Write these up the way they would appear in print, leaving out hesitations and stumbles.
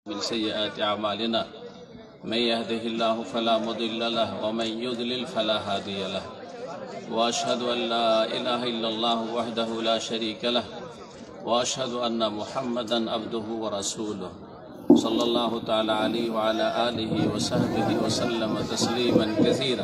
من سيئات أعمالنا من يهده الله فلا مضل له ومن يضلل فلا هادي له وأشهد أن لا إله إلا الله وحده لا شريك له وأشهد أن محمدا عبده ورسوله صلى الله تعالى عليه وعلى آله وصحبه وسلم تسليما كثيرا.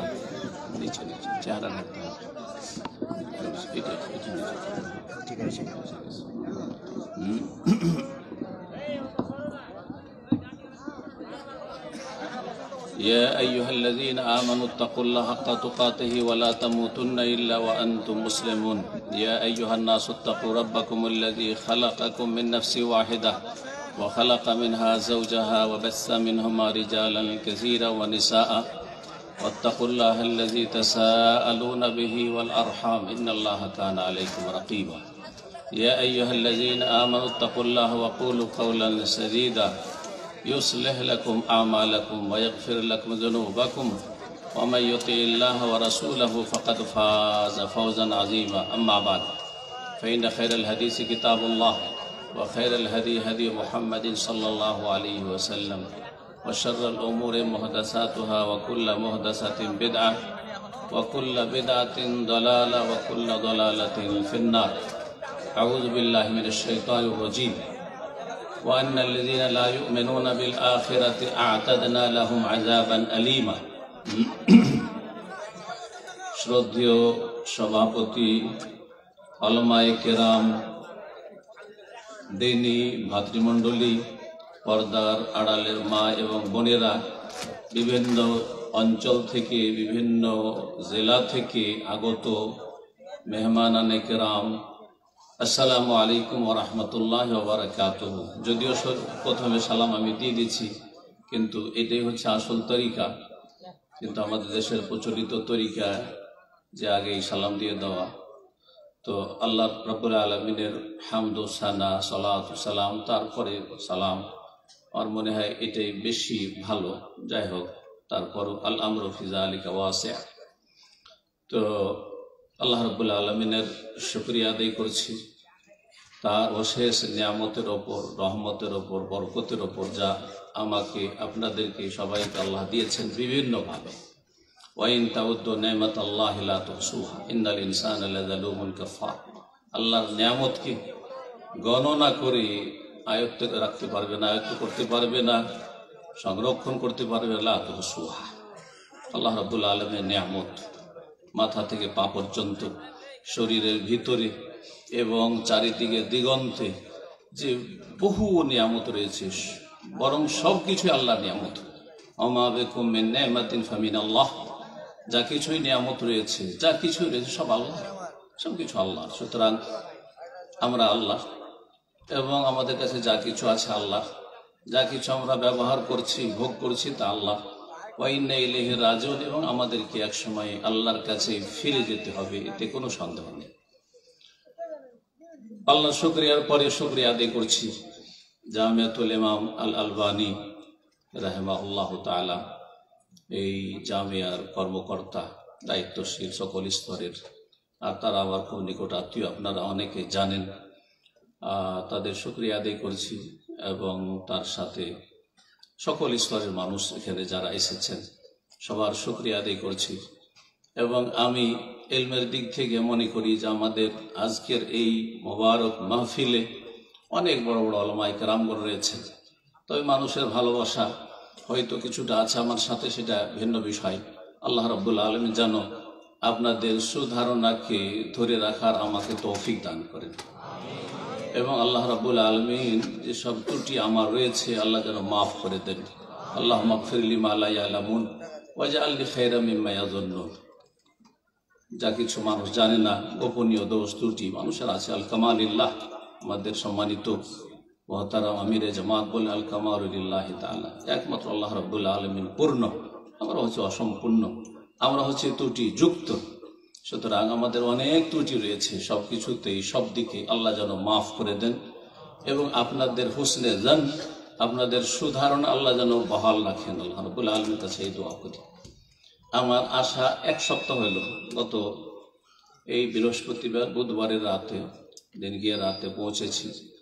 يا أيها الذين آمنوا اتقوا الله حق تقاته ولا تموتن إلا وأنتم مسلمون. يا أيها الناس اتقوا ربكم الذي خلقكم من نفس واحدة وخلق منها زوجها وبث منهما رجالا كثيرا ونساء واتقوا الله الذي تساءلون به والأرحام إن الله كان عليكم رقيبا. يا أيها الذين آمنوا اتقوا الله وقولوا قولا سديدا يصلح لكم أعمالكم ويغفر لكم ذنوبكم ومن يطع الله ورسوله فقد فاز فوزا عظيما. أما بعد فإن خير الحديث كتاب الله وخير الهدي هدي محمد صلى الله عليه وسلم وشر الأمور محدثاتها وكل محدثة بدعة وكل بدعة ضلالة وكل ضلالة في النار. أعوذ بالله من الشيطان الرجيم. وأن الذين لا يؤمنون بالآخرة أعتدنا لهم عذابا أليما. শ্রদ্ধেয় সভাপতি, উলামায়ে কেরাম, দিনী ভাতৃমণ্ডলী, পর্দার আড়ালের মা এবং বোনেরা, বিভিন্ন অঞ্চল থেকে বিভিন্ন জেলা থেকে আগত মেহমানানে কেরাম, আসসালামু আলাইকুম ওয়া রাহমাতুল্লাহি ওয়া বারাকাতুহু। যদিও প্রথমে সালাম আমি দিয়ে দিচ্ছি, কিন্তু এটাই হচ্ছে আসল তরিকা। কিন্তু আমাদের দেশের প্রচলিত তরিকা যে আগেই সালাম দিয়ে দেওয়া। তো আল্লাহ রাব্বুল আলামিনের হামদ ও সানা, সালাত ও সালাম, তারপরে সালাম, আমার মনে হয় এটাই বেশি ভালো। যাই হোক, তারপর আল আমরু ফি যালিকা ওয়াসি'। তো আল্লাহ রাব্বুল আলামিনের শুকরিয়া আদায় করছি তার অশেষ নিয়ামতের ওপর, রহমতের ওপর, বরকতের ওপর, যা আমাকে আপনাদেরকে সবাইকে আল্লাহ দিয়েছেন বিভিন্নভাবে। ওয়াইন তাউদ্দু নি'মাতাল্লাহি লা তুহসুহা ইন্নাল ইনসানা লাযালুমুন কাফার। আল্লাহর নিয়ামতকে গণনা করে আয়ত্ত রাখতে পারবে না, আয়ত্ত করতে পারবে না, সংরক্ষণ করতে পারবে লা তুহসুহা। আল্লাহ রাব্বুল আলামিনের নিয়ামত মাথা থেকে পা পর্যন্ত, শরীরের ভিতরে এবং চারিদিকে দিগন্তে যে বহু নিয়ামত রয়েছে, বরং সব কিছুই আল্লাহর নিয়ামত। ওমা বিকুম মিন নি'মাতিন ফামিনাল্লাহ। যা কিছুই নিয়ামত রয়েছে, যা কিছুই রয়েছে সব আল্লাহ, সব কিছু আল্লাহ। সুতরাং আমরা আল্লাহ, এবং আমাদের কাছে যা কিছু আছে আল্লাহ, যা কিছু আমরা ব্যবহার করছি, ভোগ করছি তা আল্লাহ। ওয়া ইন্না ইলাইহি রাজিউন। এবং আমাদেরকে একসময় আল্লাহর কাছে ফিরে যেতে হবে, এতে কোনো সন্দেহ নেই। আল্লাহর শুকরিয়ার পরে শুকরিয়া আদায় করছি জামিয়াতুল ইমাম আল আলবানী রাহিমাহুল্লাহু তাআলা, এই জামিয়ার কর্মকর্তা, দায়িত্বশীল সকল স্তরের, আর তারা আমার খুব নিকট আত্মীয়, আপনারা অনেকে জানেন। তাদের শুকরিয়া আদায় করছি, এবং তার সাথে সকল স্তরের মানুষ এখানে যারা এসেছেন সবার শুকরিয়া আদায় করছি। এবং আমি ইলমের দিক থেকে মনে করি যে আমাদের আজকের এই মোবারক মাহফিলে অনেক বড় বড় উলামায়ে কেরামগণ রয়েছেন। তবে মানুষের ভালোবাসা হয়তো কিছুটা আছে আমার সাথে, সেটা ভিন্ন বিষয়। আল্লাহ রাব্বুল আলামিন যেন আপনাদের সুধারণাকে ধরে রাখার আমাকে তৌফিক দান করেন, এবং আল্লাহ রাব্বুল আলামিন যেসব ত্রুটি আমার রয়েছে আল্লাহ যেন মাফ করে দেন। আল্লাহুম্মা গফির লিমা লা ইয়ালামুন ওয়াজআলনি খায়রাম মিম্মা ইয়াযুন্নুন। যা কিছু মানুষ জানে না, গোপনীয় দোষ ত্রুটি মানুষের আছে। আল কামালিল্লাহ, আমাদের সম্মানিত মুহতারাম আমিরে জামাত বলেন আল কামালু লিল্লাহি তাআলা, একমাত্র আল্লাহ রাব্বুল আলামিন পূর্ণ, আমরা হচ্ছে অসম্পূর্ণ, আমরা হচ্ছে ত্রুটি যুক্ত। সুতরাং আমাদের অনেক ত্রুটি রয়েছে, সব কিছুতেই সব দিকে আল্লাহ যেন মাফ করে দেন, এবং আপনাদের হুসনে জান, আপনাদের সুধারণা আল্লাহ যেন বহাল রাখেন। আল্লাহ রাব্বুল আলামিনের কাছে এই দোয়া করি। আমার আশা এক সপ্তাহ হলো, গত এই বৃহস্পতিবার বুধবারের রাতে দিন গিয়ে রাতে পৌঁছেছি।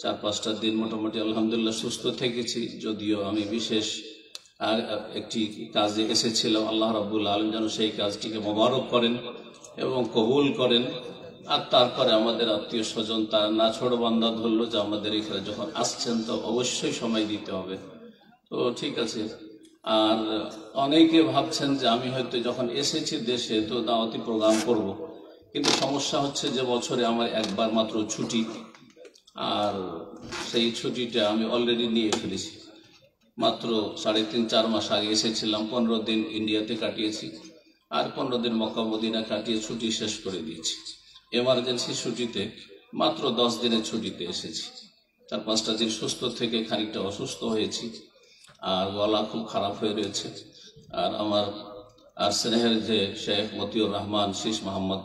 4-5টা দিন মোটামুটি আলহামদুলিল্লাহ সুস্থ থেকেছি, যদিও আমি বিশেষ আর একটি কাজে এসেছিলাম। আল্লাহ রাব্বুল আলামিন যেন সেই কাজটিকে মোবারক করেন এবং কবুল করেন। আর তারপরে আমাদের আত্মীয় স্বজন তার না ছোট বান্দা ধরলো যে আমাদের এখানে যখন আসছেন তো অবশ্যই সময় দিতে হবে। তো ঠিক আছে। আর অনেকে ভাবছেন যে আমি হয়তো যখন এসেছি দেশে তো দাওয়াতি প্রোগ্রাম করব, কিন্তু সমস্যা হচ্ছে যে বছরে আমার একবার মাত্র ছুটি, আর সেই ছুটিটা আমি অলরেডি নিয়ে ফেলেছি। মাত্র 3.5-4 মাস আগে এসেছিলাম, 15 দিন ইন্ডিয়াতে কাটিয়েছি, আর 15 দিন মক্কা মদিনা কাটিয়ে ছুটি শেষ করে দিয়েছি। এমার্জেন্সি ছুটিতে মাত্র 10 দিনের ছুটিতে এসেছি। 4-5টা দিন সুস্থ থেকে খানিকটা অসুস্থ হয়েছি, আর গলা খুব খারাপ হয়ে রয়েছে। আর আমার আর স্নেহের যে শেখ মতিউর রহমান শীষ মোহাম্মদ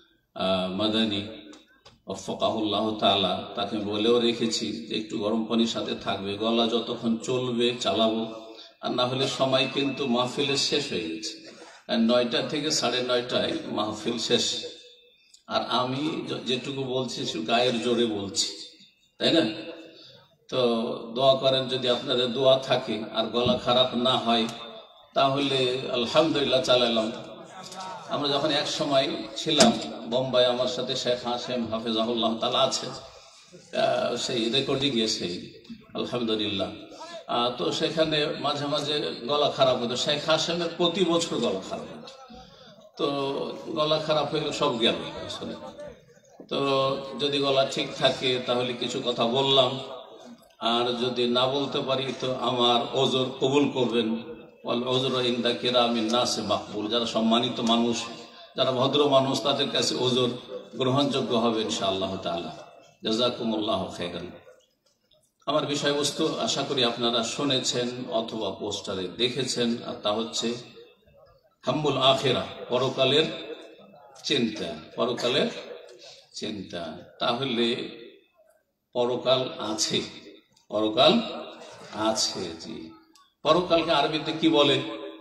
মাদানী ওয়াফাকাহুল্লাহ তাআলা, তাকে বলেও রেখেছি যে একটু গরম পানির সাথে থাকবে, গলা যতক্ষণ চলবে চালাবো, আর না হলে সময় কিন্তু মাহফিলের শেষ হয়ে গেছে। 9টা থেকে 9:30টায় মাহফিল শেষ, আর আমি যেটুকু বলছি গায়ের জোরে বলছি, তাই না? তো দোয়া করেন, যদি আপনাদের দোয়া থাকে আর গলা খারাপ না হয় তাহলে আলহামদুলিল্লাহ চালালাম। আমরা যখন এক সময় ছিলাম বোম্বাই, আমার সাথে শেখ হাসেম হাফেজাহুল্লাহ তাআলা আছে, সেই রেকর্ডিংয়ে সেই আলহামদুলিল্লাহ। তো সেখানে মাঝে মাঝে গলা খারাপ হতো। শেখ হাসেমের প্রতি বছর গলা খারাপ হতো, তো গলা খারাপ হয়ে সব গেল আসলে। তো যদি গলা ঠিক থাকে তাহলে কিছু কথা বললাম, আর যদি না বলতে পারি তো আমার ওজর কবুল করবেন। ওজর ইনদা কিরামিন নাসে মাকবুল, যারা সম্মানিত মানুষ, যারা ভদ্র মানুষ, তাদের কাছে ওজর গ্রহণযোগ্য হবে ইনশাআল্লাহ তাআলা। জাযাকুমুল্লাহু খাইরান। আমার বিষয়বস্তু আশা করি আপনারা শুনেছেন অথবা পোস্টারে দেখেছেন, আর তা হচ্ছে হাম্বুল আখিরা, পরকালের চিন্তা। পরকালের চিন্তা। তাহলে পরকাল আছে, পরকাল আছে। জি, পরকালকে আরবিতে কি বলে?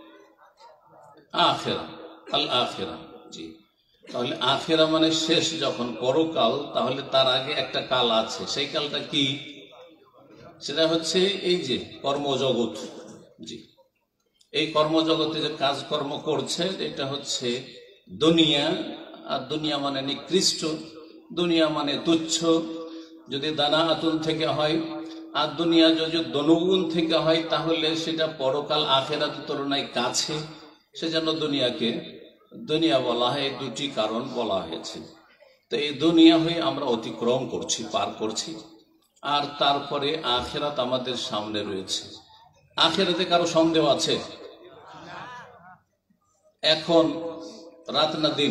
আখিরা, আল আখিরা। জি, তাহলে আখিরা মানে শেষ যখন পরকাল, তাহলে তার আগে একটা কাল আছে। সেই কালটা কি? সেটা হচ্ছে এই যে কর্মজগৎ। জি, এই কর্মজগতে যে কাজকর্ম করছে এটা হচ্ছে দুনিয়া। আর দুনিয়া মানে নিকৃষ্ট, দুনিয়া মানে তুচ্ছ। যদি দানা আতুন থেকে হয় আর দুনিয়া যদি দনুগুণ থেকে হয় তাহলে সেটা পরকাল আখিরাতের তুলনায় কাছে। সেজন্য দুনিয়াকে দুনিয়া বলা হয়। দুটি কারণ বলা হয়েছে। তো এই দুনিয়া হয়ে আমরা অতিক্রম করছি, পার করছি, আর তারপরে আখিরাত আমাদের সামনে রয়েছে। আখিরাতে কারো সন্দেহ আছে? এখন রাত না দিন?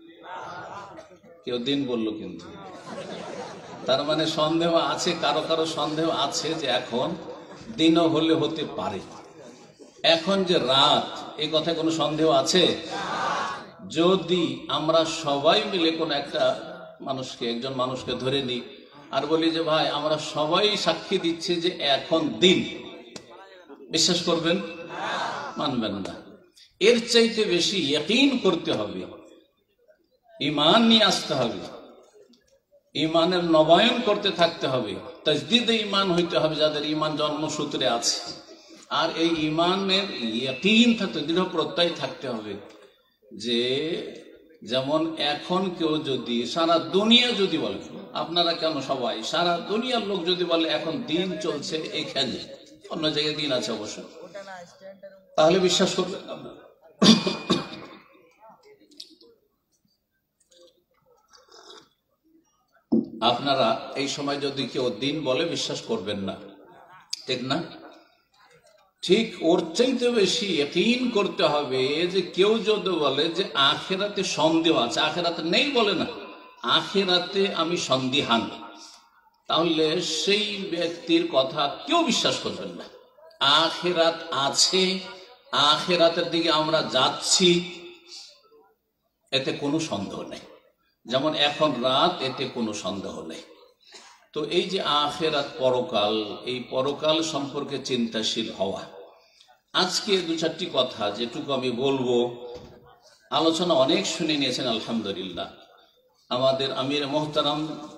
কেউ দিন বললো, কিন্তু তার মানে সন্দেহ আছে। কারো কারো সন্দেহ আছে যে এখন দিনও হলে হতে পারে। এখন যে রাত, এই কথায় কোনো সন্দেহ আছে? যদি আমরা সবাই মিলে কোন একটা মানুষকে, একজন মানুষকে ধরে নিই আর বলি যে ভাই আমরা সবাই সাক্ষী দিচ্ছি যে এখন দিন, বিশ্বাস করবেন? মানবেন না। এর চাইতে বেশি ইয়াকিন করতে হবে, ঈমান নিয়ে আসতে হবে, ঈমানের নবায়ন করতে থাকতে হবে, তাজদীদে ঈমান হইতে হবে যাদের ঈমান জন্মসূত্রে আছে। আর এই ঈমানের ইয়াকিন থাকতে, দৃঢ় প্রত্যয় থাকতে হবে যে যেমন এখন কেউ যদি সারা দুনিয়া যদি বলে, আপনারা কেন সবাই, সারা দুনিয়ার লোক যদি বলে এখন দিন চলছে এখানে, অন্য জায়গায় দিন আছে অবশ্য, তাহলে বিশ্বাস করবেন না। আপনারা এই সময় যদি কেউ দিন বলে বিশ্বাস করবেন না, ঠিক না? ঠিক ওর চাইতে বেশি ইয়াকিন করতে হবে যে কেউ যদি বলে যে আখিরাতে সন্দেহ আছে, আখিরাতে নেই বলে না, আখিরাতে আমি সন্দিহান, তাহলে সেই ব্যক্তির কথা কেউ বিশ্বাস করবেন না। আখিরাত আছে, আখিরাতের দিকে আমরা যাচ্ছি, এতে কোনো সন্দেহ নেই। যেমন এখন রাত, এতে কোনো সন্দেহ নেই। তো এই যে আখিরাত, পরকাল, এই পরকাল সম্পর্কে চিন্তাশীল হওয়া। আজকে 2-4টি কথা যেটুকু আমি বলবো, আলোচনা অনেক শুনে নিয়েছেন আলহামদুলিল্লাহ। আমাদের আমির মোহতারাম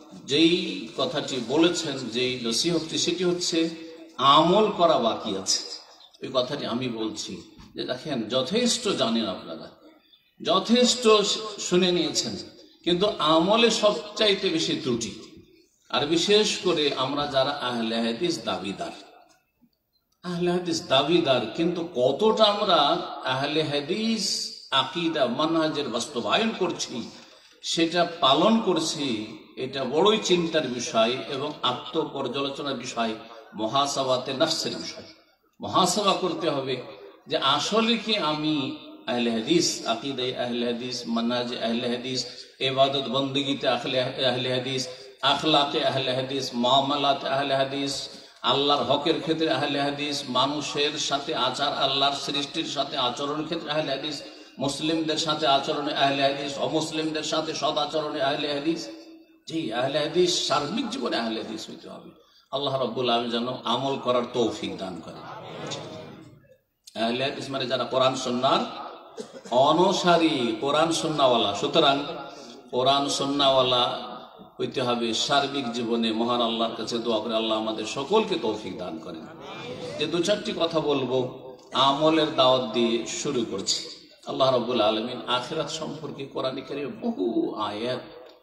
যেই কথাটি বলেছেন, যেই নসিহতটি, সেটি হচ্ছে আমল করা বাকি আছে। ওই কথাটি আমি বলছি যে দেখেন, যথেষ্ট জানেন আপনারা, যথেষ্ট শুনে নিয়েছেন, কিন্তু আমলে সবচাইতে বেশি ত্রুটি। আর বিশেষ করে আমরা যারা আহলে হাদিস দাবিদার, আহলে হাদিস দাবিদার, কিন্তু কতটা আমরা আহলে হাদিস আকীদা মানহাজের বাস্তবায়ন করছি, সেটা পালন করছি, এটা বড়ই চিন্তার বিষয় এবং আত্মপর্যালোচনার বিষয়, মুহাসাবাতে নফসের বিষয়। মুহাসাবা করতে হবে যে আসলে কি আমি আহলে হাদিস, আকীদায়ে আহলে হাদিস, মানহাজে আহলে হাদিস, ইবাদত বন্দেগীতে আহলে হাদিস, আখলাকে আহলে হাদিস, মুআমালাতে আহলে হাদিস, আল্লাহর হকের ক্ষেত্রে আহলে হাদিস, মানুষের সাথে আচার, আল্লাহর সৃষ্টির সাথে আচরণের ক্ষেত্রে আহলে হাদিস, মুসলিমদের সাথে আচরণে আহলে হাদিস, অমুসলিমদের সাথে সদ আচরণে আহলে হাদিস। জি, আহলে হাদিস সার্বিক জীবনে আহলে হাদিস হইতে হবে। আল্লাহ রাব্বুল আলামিন যেন আমল করার তৌফিক দান করেন। আহলে হাদিস মানে যারা কোরআন সুন্নাহর অনুসারী, কোরআন সুন্নাহওয়ালা। সুতরাং কোরআন সুন্নাহওয়ালা হইতে হবে সার্বিক জীবনে। মহান আল্লাহর কাছে দোয়া করে আল্লাহ আমাদের সকলকে তৌফিক দান করেন। যে দু চারটি কথা বলবো, আমলের দাওয়াত দিয়ে শুরু করছি। আল্লাহ রাব্বুল আলামিন আখিরাত সম্পর্কে কোরআনে কারিমে বহু আয়াত,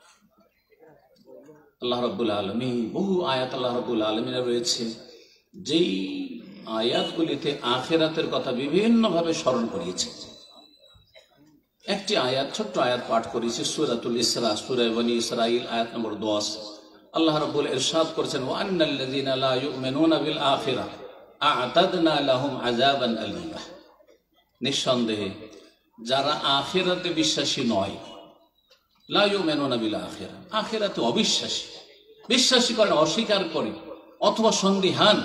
আল্লাহ রাব্বুল আলামিন বহু আয়াত আল্লাহ রাব্বুল আলামিনের রয়েছে, যেই আয়াতগুলিতে আখিরাতের কথা বিভিন্নভাবে স্মরণ করিয়েছে। একটি আয়াত, ছোট্ট আয়াত পাঠ করেছি, সূরাতুল ইসরা, সূরা বনী ইসরাঈল, আয়াত নম্বর 10। আল্লাহ রাব্বুল ইরশাদ করেছেন, ওয়া আন্নাল্লাযীনা লা ইউমিনুনা বিল আখিরাহ আ'তাদনা লাহুম আযাবান আলীমা। নিঃসন্দেহে যারা আখিরাতে বিশ্বাসী নয়, লা ইউমিনুনা বিল আখিরাহ, আখিরাতে অবিশ্বাসী, বিশ্বাসী করে অস্বীকার করে অথবা সন্দিহান,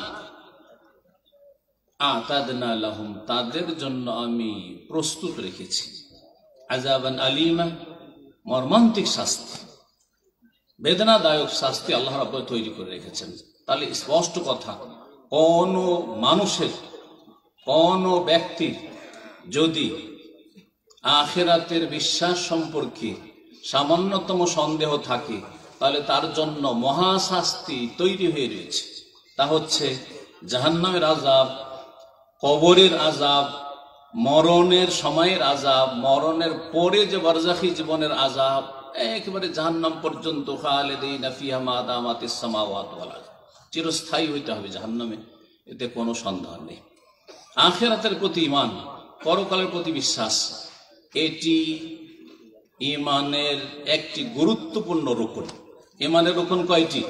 আ'তাদনা লাহুম, তাদের জন্য আমি প্রস্তুত রেখেছি আযাবান আলীমা, মর্মান্তিক শাস্তি, বেদনাদায়ক শাস্তি আল্লাহ রাব্বুল তৈরি করে রেখেছেন। তাহলে স্পষ্ট কথা, কোন মানুষের, কোন ব্যক্তির যদি আখিরাতের বিশ্বাস সম্পর্কে সামান্যতম সন্দেহ থাকে, তাহলে তার জন্য মহাশাস্তি তৈরি হয়ে রয়েছে। তা হচ্ছে জাহান্নামের আযাব, কবরের আযাব, মরণের সময়ের আযাব, মরণের পরে যে বারজাখী জীবনের আযাব, একেবারে জাহান্নাম পর্যন্ত, খালিদিনা ফিহা মা দামাতিস সামাওয়াতু ওয়াল আরদ, চিরস্থায়ী হইতে হবে জাহান্নামে, এতে কোনো সন্দেহ নেই। আখিরাতের প্রতি ঈমান, পরকালের প্রতি বিশ্বাস, এটি ঈমানের একটি গুরুত্বপূর্ণ রুকন। ঈমানের রুকন কয়টি?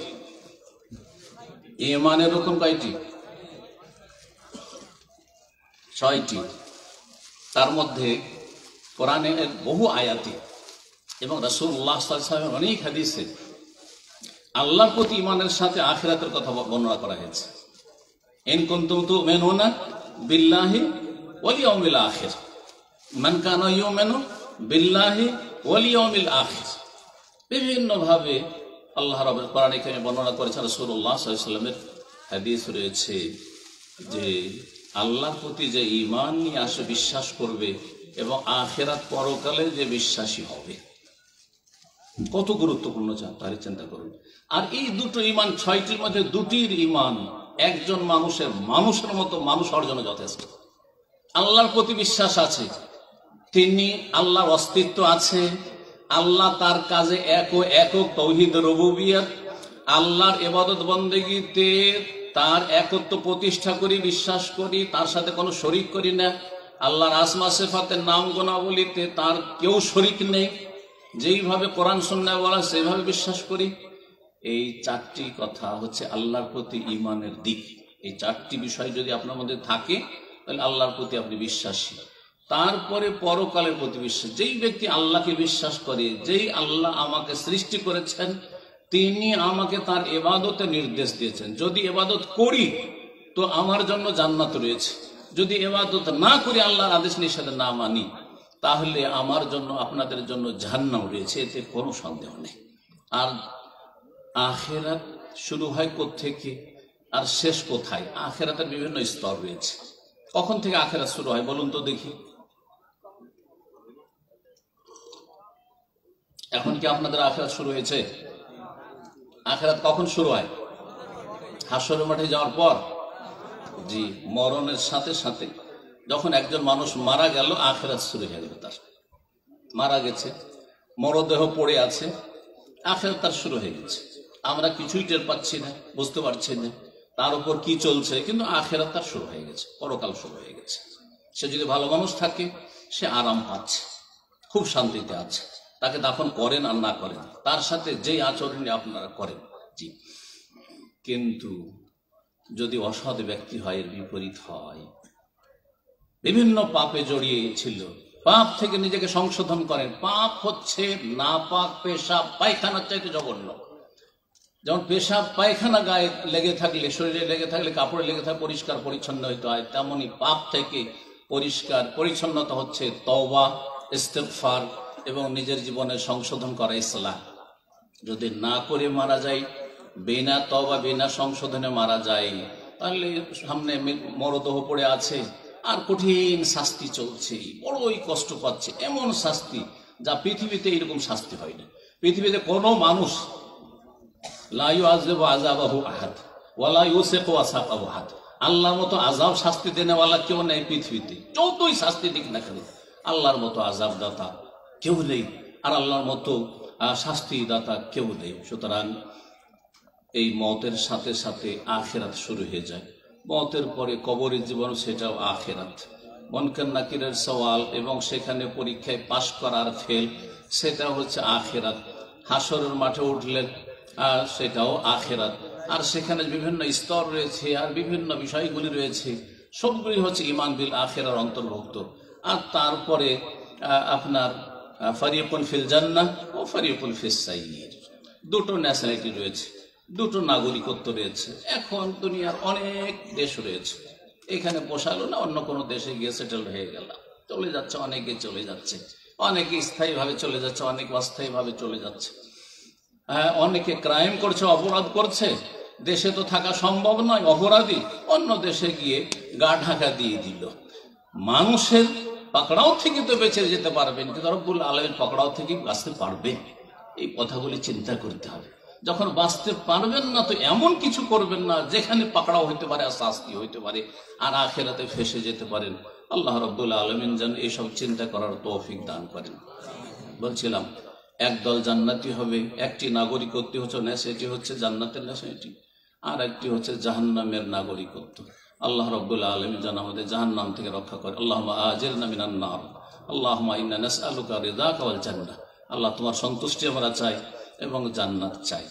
ঈমানের রুকন কয়টি? 6টি। তার মধ্যে কোরআনের বহু আয়াতে এবং রাসূলুল্লাহ সাল্লাল্লাহু আলাইহি ওয়াসাল্লামের অনেক হাদিসে আল্লাহর প্রতি ঈমানের সাথে আখিরাতের কথা বর্ণনা করা হয়েছে। ইন কুনতুম তু'মিনুনা বিল্লাহি ওয়াল ইয়াউমিল আখির, মান কানা ইউমিনু বিল্লাহি ওয়াল ইয়াউমিল আখির। বিভিন্নভাবে আল্লাহ রাব্বুল কোরআনে কারিমে বর্ণনা করেছেন। রাসূলুল্লাহ সাল্লাল্লাহু আলাইহি ওয়াসাল্লামের হাদিস রয়েছে যে আল্লাহর প্রতি যে ঈমান নিয়ে আসে, বিশ্বাস করবে, এবং আখিরাত পরকালে যে বিশ্বাসী হবে, কত গুরুত্বপূর্ণ তাহলে চিন্তা করুন। আর এই দুটো ঈমান, 6টির মধ্যে 2টির ঈমান একজন মানুষের মতো মানুষ হওয়ার জন্য যথেষ্ট। আল্লাহর প্রতি বিশ্বাস আছে, তিনি আল্লাহর অস্তিত্ব আছে, আল্লাহ তার কাজে একক তাওহীদ রুবুবিয়ত, আল্লাহর ইবাদত বন্দেগীতে তার একত্ব প্রতিষ্ঠা করি, বিশ্বাস করি, তার সাথে কোনো শরীক করি না। আল্লাহর আসমা সিফাতের নাম গুণাবলীতে তার কেউ শরীক নেই, যেইভাবে কোরআন সুন্নাহ বলা সেভাবে বিশ্বাস করি। এই 4টি কথা হচ্ছে আল্লাহর প্রতি ঈমানের দিক। এই 4টি বিষয় যদি আপনার মধ্যে থাকে, তাহলে আল্লাহর প্রতি আপনি বিশ্বাসী। তারপরে পরকালের প্রতি বিশ্বাস। যেই ব্যক্তি আল্লাহকে বিশ্বাস করে, যেই আল্লাহ আমাকে সৃষ্টি করেছেন, তিনি আমাকে তার ইবাদতে নির্দেশ দিয়েছেন। যদি ইবাদত করি তো আমার জন্য জান্নাত রয়েছে, যদি ইবাদত না করি, আল্লাহর আদেশ নিষেধ না মানি, তাহলে আমার জন্য, আপনাদের জন্য জাহান্নাম রয়েছে, এতে কোনো সন্দেহ নেই। আর আখিরাত শুরু হয় কোত্থেকে আর শেষ কোথায়? আখিরাতের বিভিন্ন স্তর রয়েছে। কখন থেকে আখিরাত শুরু হয় বলুন তো দেখি? এখন কি আপনাদের আখিরাত শুরু হয়েছে? আখিরাত কখন শুরু হয়? হাসরের মাঠে যাওয়ার পর। জি, মরণের সাথে সাথে যখন একজন মানুষ মারা গেল, আখিরাত শুরু হয়ে গেল। তার মারা গেছে, মরদেহ পড়ে আছে, আখিরাত তার শুরু হয়ে গেছে। আমরা কিছুই টের পাচ্ছি না, বুঝতে পারছি না তার উপর কি চলছে, কিন্তু আখিরাত তার শুরু হয়ে গেছে, পরকাল শুরু হয়ে গেছে। সে যদি ভালো মানুষ থাকে, সে আরাম পাচ্ছে, খুব শান্তিতে আছে। তাকে দাফন করেন আর না করেন, তার সাথে যেই আচরণ আপনারা করেন। জি, কিন্তু যদি অসৎ ব্যক্তি হয়, এর বিপরীত হয়, বিভিন্ন পাপে জড়িয়েছিল, পাপ থেকে নিজেকে সংশোধন করেন। পাপ হচ্ছে নাপাক পেশাব পায়খানার চাইতে জঘন্য। যেমন পেশাব পায়খানা গায়ে লেগে থাকলে, শরীরে লেগে থাকলে, কাপড়ে লেগে থাকলে পরিষ্কার পরিচ্ছন্ন হইতে হয়, তেমনি পাপ থেকে পরিষ্কার পরিচ্ছন্নতা হচ্ছে তওবা, ইস্তেগফার এবং নিজের জীবনের সংশোধন করা, ইসলাহ। যদি না করে মারা যায়, বিনা তওবা বিনা সংশোধনে মারা যায়, তাহলে সামনে মরদেহ পড়ে আছে আর কঠিন শাস্তি চলছে, বড়ই কষ্ট পাচ্ছে। এমন শাস্তি যা পৃথিবীতে এরকম শাস্তি হয় না। পৃথিবীতে কোনো মানুষ লা ইউআযিবু আযাবাহু আহাদ ওয়া লা ইউসিকু ওয়াসাকাহু আহাদ, আল্লাহর মতো আযাব শাস্তি দেনেওয়ালা কেউ নেই পৃথিবীতে। যতই শাস্তি দিক না কেন, আল্লাহর মতো আযাব দাতা কেউ নেই, আর আল্লাহর মতো শাস্তি দাতা কেউ নেই। সুতরাং এই মওতের সাথে সাথে আখিরাত শুরু হয়ে যায়। মওতের পরে কবরের জীবন, সেটাও আখিরাত। মুনকার নাকিরের সওয়াল এবং সেখানে পরীক্ষায় পাশ করার ফেল, সেটা হচ্ছে আখিরাত। হাসরের মাঠে উঠলেন, সেটাও আখিরাত। আর সেখানে বিভিন্ন স্তর রয়েছে আর বিভিন্ন বিষয়গুলি রয়েছে, সবগুলি হচ্ছে ঈমান বিল আখিরার অন্তর্ভুক্ত। আর তারপরে আপনার ফারিকুন ফিল জান্নাহ ও ফারিকুন ফিস সাইয়্যির, দুটো ন্যাশনালিটি রয়েছে, দুটো নাগরিকত্ব রয়েছে। এখন দুনিয়ার অনেক দেশ রয়েছে, এখানে পোষালো না, অন্য কোনো দেশে গিয়ে সেটেল হয়ে গেল, চলে যাচ্ছে, অনেকে চলে যাচ্ছে, অনেকে স্থায়ীভাবে চলে যাচ্ছে, অনেকে অস্থায়ীভাবে চলে যাচ্ছে। অনেকে ক্রাইম করছে, অপরাধ করছে, দেশে তো থাকা সম্ভব নয়, অপরাধী অন্য দেশে গিয়ে গা ঢাকা দিয়ে দিল। মানুষের পাকড়াও থেকে তো বেঁচে যেতে পারবেন, কিন্তু রব্বুল আলামিন পাকড়াও থেকে বাঁচতে পারবেন, এই কথাগুলি চিন্তা করতে হবে। যখন বাঁচতে পারবেন না, তো এমন কিছু করবেন না যেখানে পাকড়াও হইতে পারে আর শাস্তি হইতে পারে আর আখিরাতে ফেসে যেতে পারেন। আল্লাহ রাব্বুল আলামিন যেন এইসব চিন্তা করার তৌফিক দান করেন। বলছিলাম, একদল জান্নাতি হবে, একটি নাগরিকত্ব হচ্ছে সেটি হচ্ছে জান্নাতের ন্যাশনালিটি, আর একটি হচ্ছে জাহান্নামের নাগরিকত্ব। আল্লাহ রাব্বুল আলামিন যেন আমাদের জাহান্নাম থেকে রক্ষা করে। আল্লাহুম্মা আজিরনা মিনান নার, আল্লাহুম্মা ইন্না নাসআলুকা রিদাকা ওয়াল জান্নাহ। আল্লাহ, তোমার সন্তুষ্টি আমরা চাই এবং জান্নাত চাই।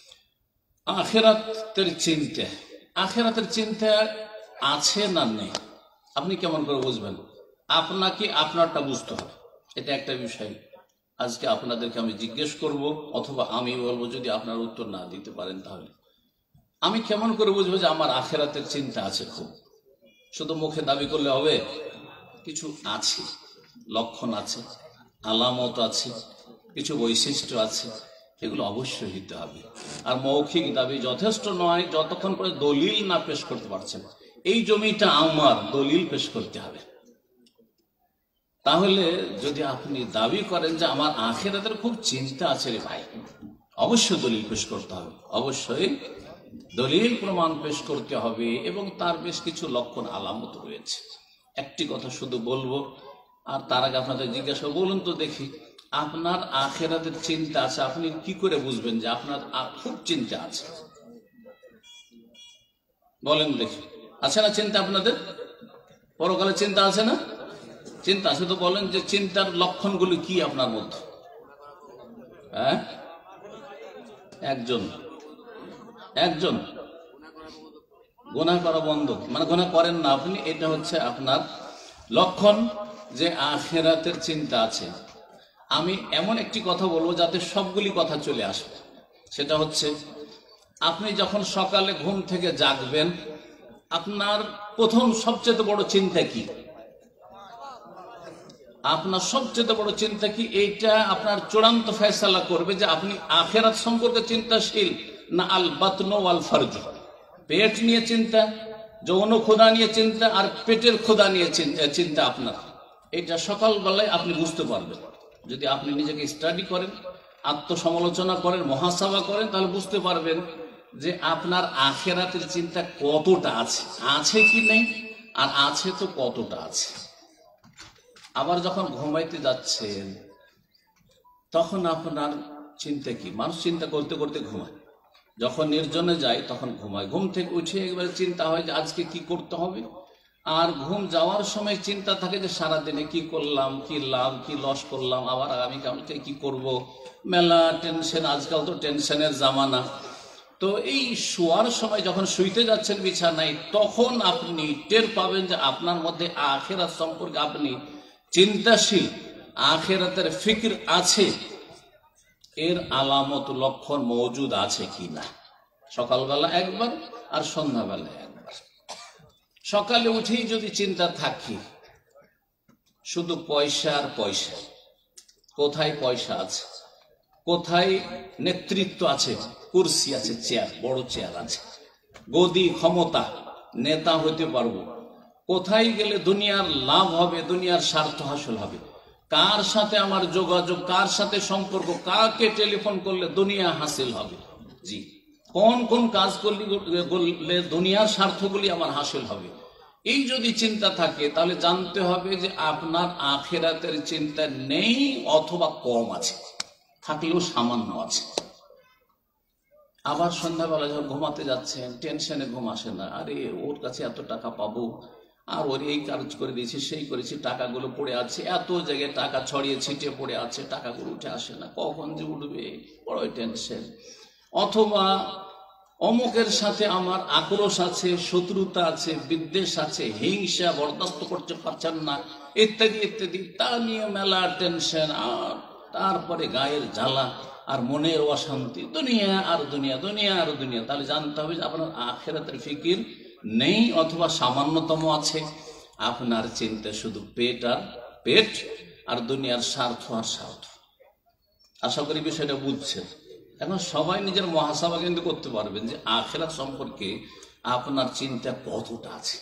আখিরাতের চিন্তা, আখিরাতের চিন্তা আছে না নেই, আপনি কেমন করে বুঝবেন? আপনাকে আপনারটা বুঝতে হবে, এটা একটা বিষয়। আজকে আপনাদেরকে আমি জিজ্ঞেস করব, অথবা আমি বলবো, যদি আপনার উত্তর না দিতে পারেন, তাহলে আমি কেমন করে বুঝবো যে আমার আখিরাতের চিন্তা আছে? খুব শুধু মুখে দাবি করলে হবে? কিছু আছে, লক্ষণ আছে, আলামত আছে, কিছু বৈশিষ্ট্য আছে, এগুলো অবশ্যই দিতে হবে। আর মৌখিক দাবি যথেষ্ট নয়, যতক্ষণ করে দলিল না পেশ করতে পারছেন। এই জমিটা আমার, দলিল পেশ করতে হবে। তাহলে যদি আপনি দাবি করেন যে আমার আখিরাতের খুব চিন্তা আছে রে ভাই, অবশ্যই দলিল পেশ করতে হবে, অবশ্যই দলিল প্রমাণ পেশ করতে হবে, এবং তার বেশ কিছু লক্ষণ আলামত রয়েছে। একটি কথা শুধু বলবো, আর তার আগে আপনাদের জিজ্ঞাসা, বলুন তো দেখি, আপনার আখিরাতের চিন্তা আছে, আপনি কি করে বুঝবেন যে আপনার খুব চিন্তা আছে? বলেন দেখি, আছে না চিন্তা আপনাদের? পরকালে চিন্তা আছে না? চিন্তা আছে তো বলেন যে চিন্তার লক্ষণগুলি কি আপনার মধ্যে? হ্যাঁ, একজন গুনাহ করা বন্ধ, মানে গুনাহ করেন না আপনি, এটা হচ্ছে আপনার লক্ষণ যে আখিরাতের চিন্তা আছে। আমি এমন একটি কথা বলবো যাতে সবগুলি কথা চলে আসবে। সেটা হচ্ছে, আপনি যখন সকালে ঘুম থেকে জাগবেন, আপনার প্রথম সবচেয়ে বড় চিন্তা কি? আপনার সবচেয়ে বড় চিন্তা কি? এইটা আপনার চূড়ান্ত ফয়সালা করবে যে আপনি আখিরাত সম্পর্কে চিন্তাশীল না আল বাতন ওয়াল ফারজ, পেট নিয়ে চিন্তা, যৌন ক্ষুধা নিয়ে চিন্তা, আর পেটের ক্ষুধা নিয়ে চিন্তা আপনার। এটা সকালবেলায় আপনি বুঝতে পারবেন যদি আপনি নিজেকে স্টাডি করেন, আত্মসমালোচনা করেন, মহাসাবা করেন, তাহলে বুঝতে পারবেন যে আপনার আখিরাতের চিন্তা কতটা আছে, আছে কি নেই, আর আছে তো কতটা আছে। আবার যখন ঘুমাইতে যাচ্ছেন তখন আপনার চিন্তা কি? মানুষ চিন্তা করতে করতে ঘুমায়, যখন নির্জনে যায় তখন ঘুমায়, ঘুম থেকে উঠে একবারে চিন্তা হয় যে আজকে কি করতে হবে। আর ঘুম যাওয়ার সময় চিন্তা থাকে যে সারাদিনে কি করলাম, কি লাভ কি লস করলাম, আবার আগামীকালকে কি করব, মেলা টেনশন, আজকাল তো টেনশনের জামানা। তো এই শোয়ার সময় যখন শুইতে যাচ্ছেন বিছানায়, তখন আপনি টের পাবেন যে আপনার মধ্যে আখিরাত সম্পর্কে আপনি চিন্তাশীল, আখিরাতের ফিকির আছে, এর আলামত লক্ষণ মওজুদ আছে কিনা। সকালবেলা একবার আর সন্ধ্যাবেলা একবার। সকালে উঠেই যদি চিন্তা থাকি শুধু পয়সা আর পয়সা, কোথায় পয়সা আছে, কোথায় নেতৃত্ব আছে, কুরসি আছে, চেয়ার, বড় চেয়ার আছে, গদি ক্ষমতা, নেতা হইতে পারবো, কোথায় গেলে দুনিয়ার লাভ হবে, দুনিয়ার স্বার্থ হাসিল হবে, কার সাথে আমার যোগাযোগ, কার সাথে সম্পর্ক, কাকে টেলিফোন করলে দুনিয়া হাসিল হবে, জি, কোন কোন কাজ করলে দুনিয়ার স্বার্থগুলি আমার হাসিল হবে, এই যদি চিন্তা থাকে তাহলে জানতে হবে যে আপনার আখিরাতের চিন্তা নেই অথবা কম আছে, থাকলেও সামান্য আছে। আবার সন্ধ্যাবেলা যখন ঘুমাতে যাচ্ছেন টেনশনে ঘুম আসে না, আরে ওর কাছে এত টাকা পাবো, আর ওর এই কাজ করে দিয়েছি, সেই করেছি, টাকাগুলো পড়ে আছে, এত জায়গায় টাকা ছড়িয়ে ছিটিয়ে পড়ে আছে, টাকাগুলো উঠে আসে না, কখন যে উঠবে, বড়ই টেনশন। অথবা অমুকের সাথে আমার আক্রোশ আছে, শত্রুতা আছে, বিদ্বেষ আছে, হিংসা বরদাস্ত করতে পারছেন না, ইত্যাদি ইত্যাদি, তা নিয়ে মেলা টেনশন, আর তারপরে গায়ের জ্বালা আর মনের অশান্তি, দুনিয়া আর দুনিয়া, দুনিয়া আর দুনিয়া। তাহলে জানতে হবে যে আপনার আখিরাতের ফিকির নেই অথবা সামান্যতম আছে, আপনার চিন্তা শুধু পেট আর পেট, আর দুনিয়ার স্বার্থ আর স্বার্থ। আশা করি বিষয়টা বুঝছেন। এখন সবাই নিজের মহাসাবা কিন্তু করতে পারবেন যে আখিরাত সম্পর্কে আপনার চিন্তা কতটা আছে।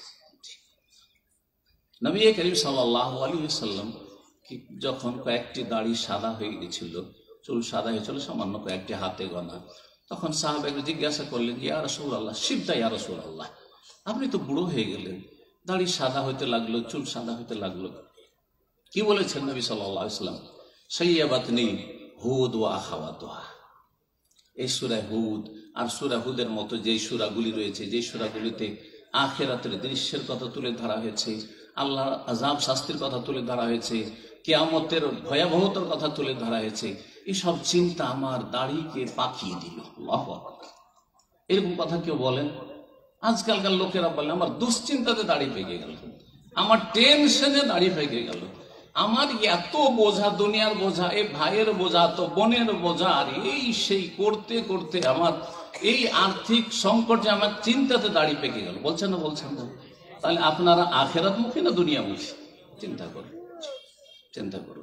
নবী করিম সাল্লাল্লাহু আলাইহি ওয়াসাল্লাম যখন কয়েকটি দাড়ি সাদা হয়ে গেছিল, চুল সাদা হয়েছিল সামান্য কয়েকটি হাতে গোনা, তখন সাহাবায়ে জিজ্ঞাসা করলেন, ইয়া রাসূলুল্লাহ, সিবতা ইয়া রাসূলুল্লাহ, আপনি তো বুড়ো হয়ে গেলেন, দাড়ি সাদা হইতে লাগলো, চুল সাদা হইতে লাগলো, কি বলেছেন নবী সাল্লাল্লাহু আলাইহি ওয়াসাল্লাম? সাইয়াবাতনি হুদ ওয়া আখাওয়াতুহা। এই সূরা হুদ আর সূরা হুদের মতো যে সূরাগুলি রয়েছে, যে সূরাগুলিতে আখিরাতের দৃশ্যের কথা তুলে ধরা হয়েছে, আল্লাহর আযাব শাস্তির কথা তুলে ধরা হয়েছে, কিয়ামতের ভয়াবহতার কথা তুলে ধরা হয়েছে, এইসব চিন্তা আমার দাড়িকে পাকিয়ে দিল। আল্লাহু আকবার। এরকম কথা কেউ বলেন? আজকালকার লোকেরা বলে আমার দুশ্চিন্তাতে দাড়ি পেকে গেল, আমার টেনশনে দাড়ি পেকে গেল, আমার এত বোঝা, দুনিয়ার বোঝা, এই ভাইয়ের বোঝা, তো বোনের বোঝা, আর এই সেই করতে করতে আমার এই আর্থিক সংকটে আমার চিন্তাতে দাড়ি পেকে গেল। বলছেন না? বলছেন না? তাহলে আপনারা আখিরাত মুখী না দুনিয়া মুখী? চিন্তা করুন, চিন্তা করুন।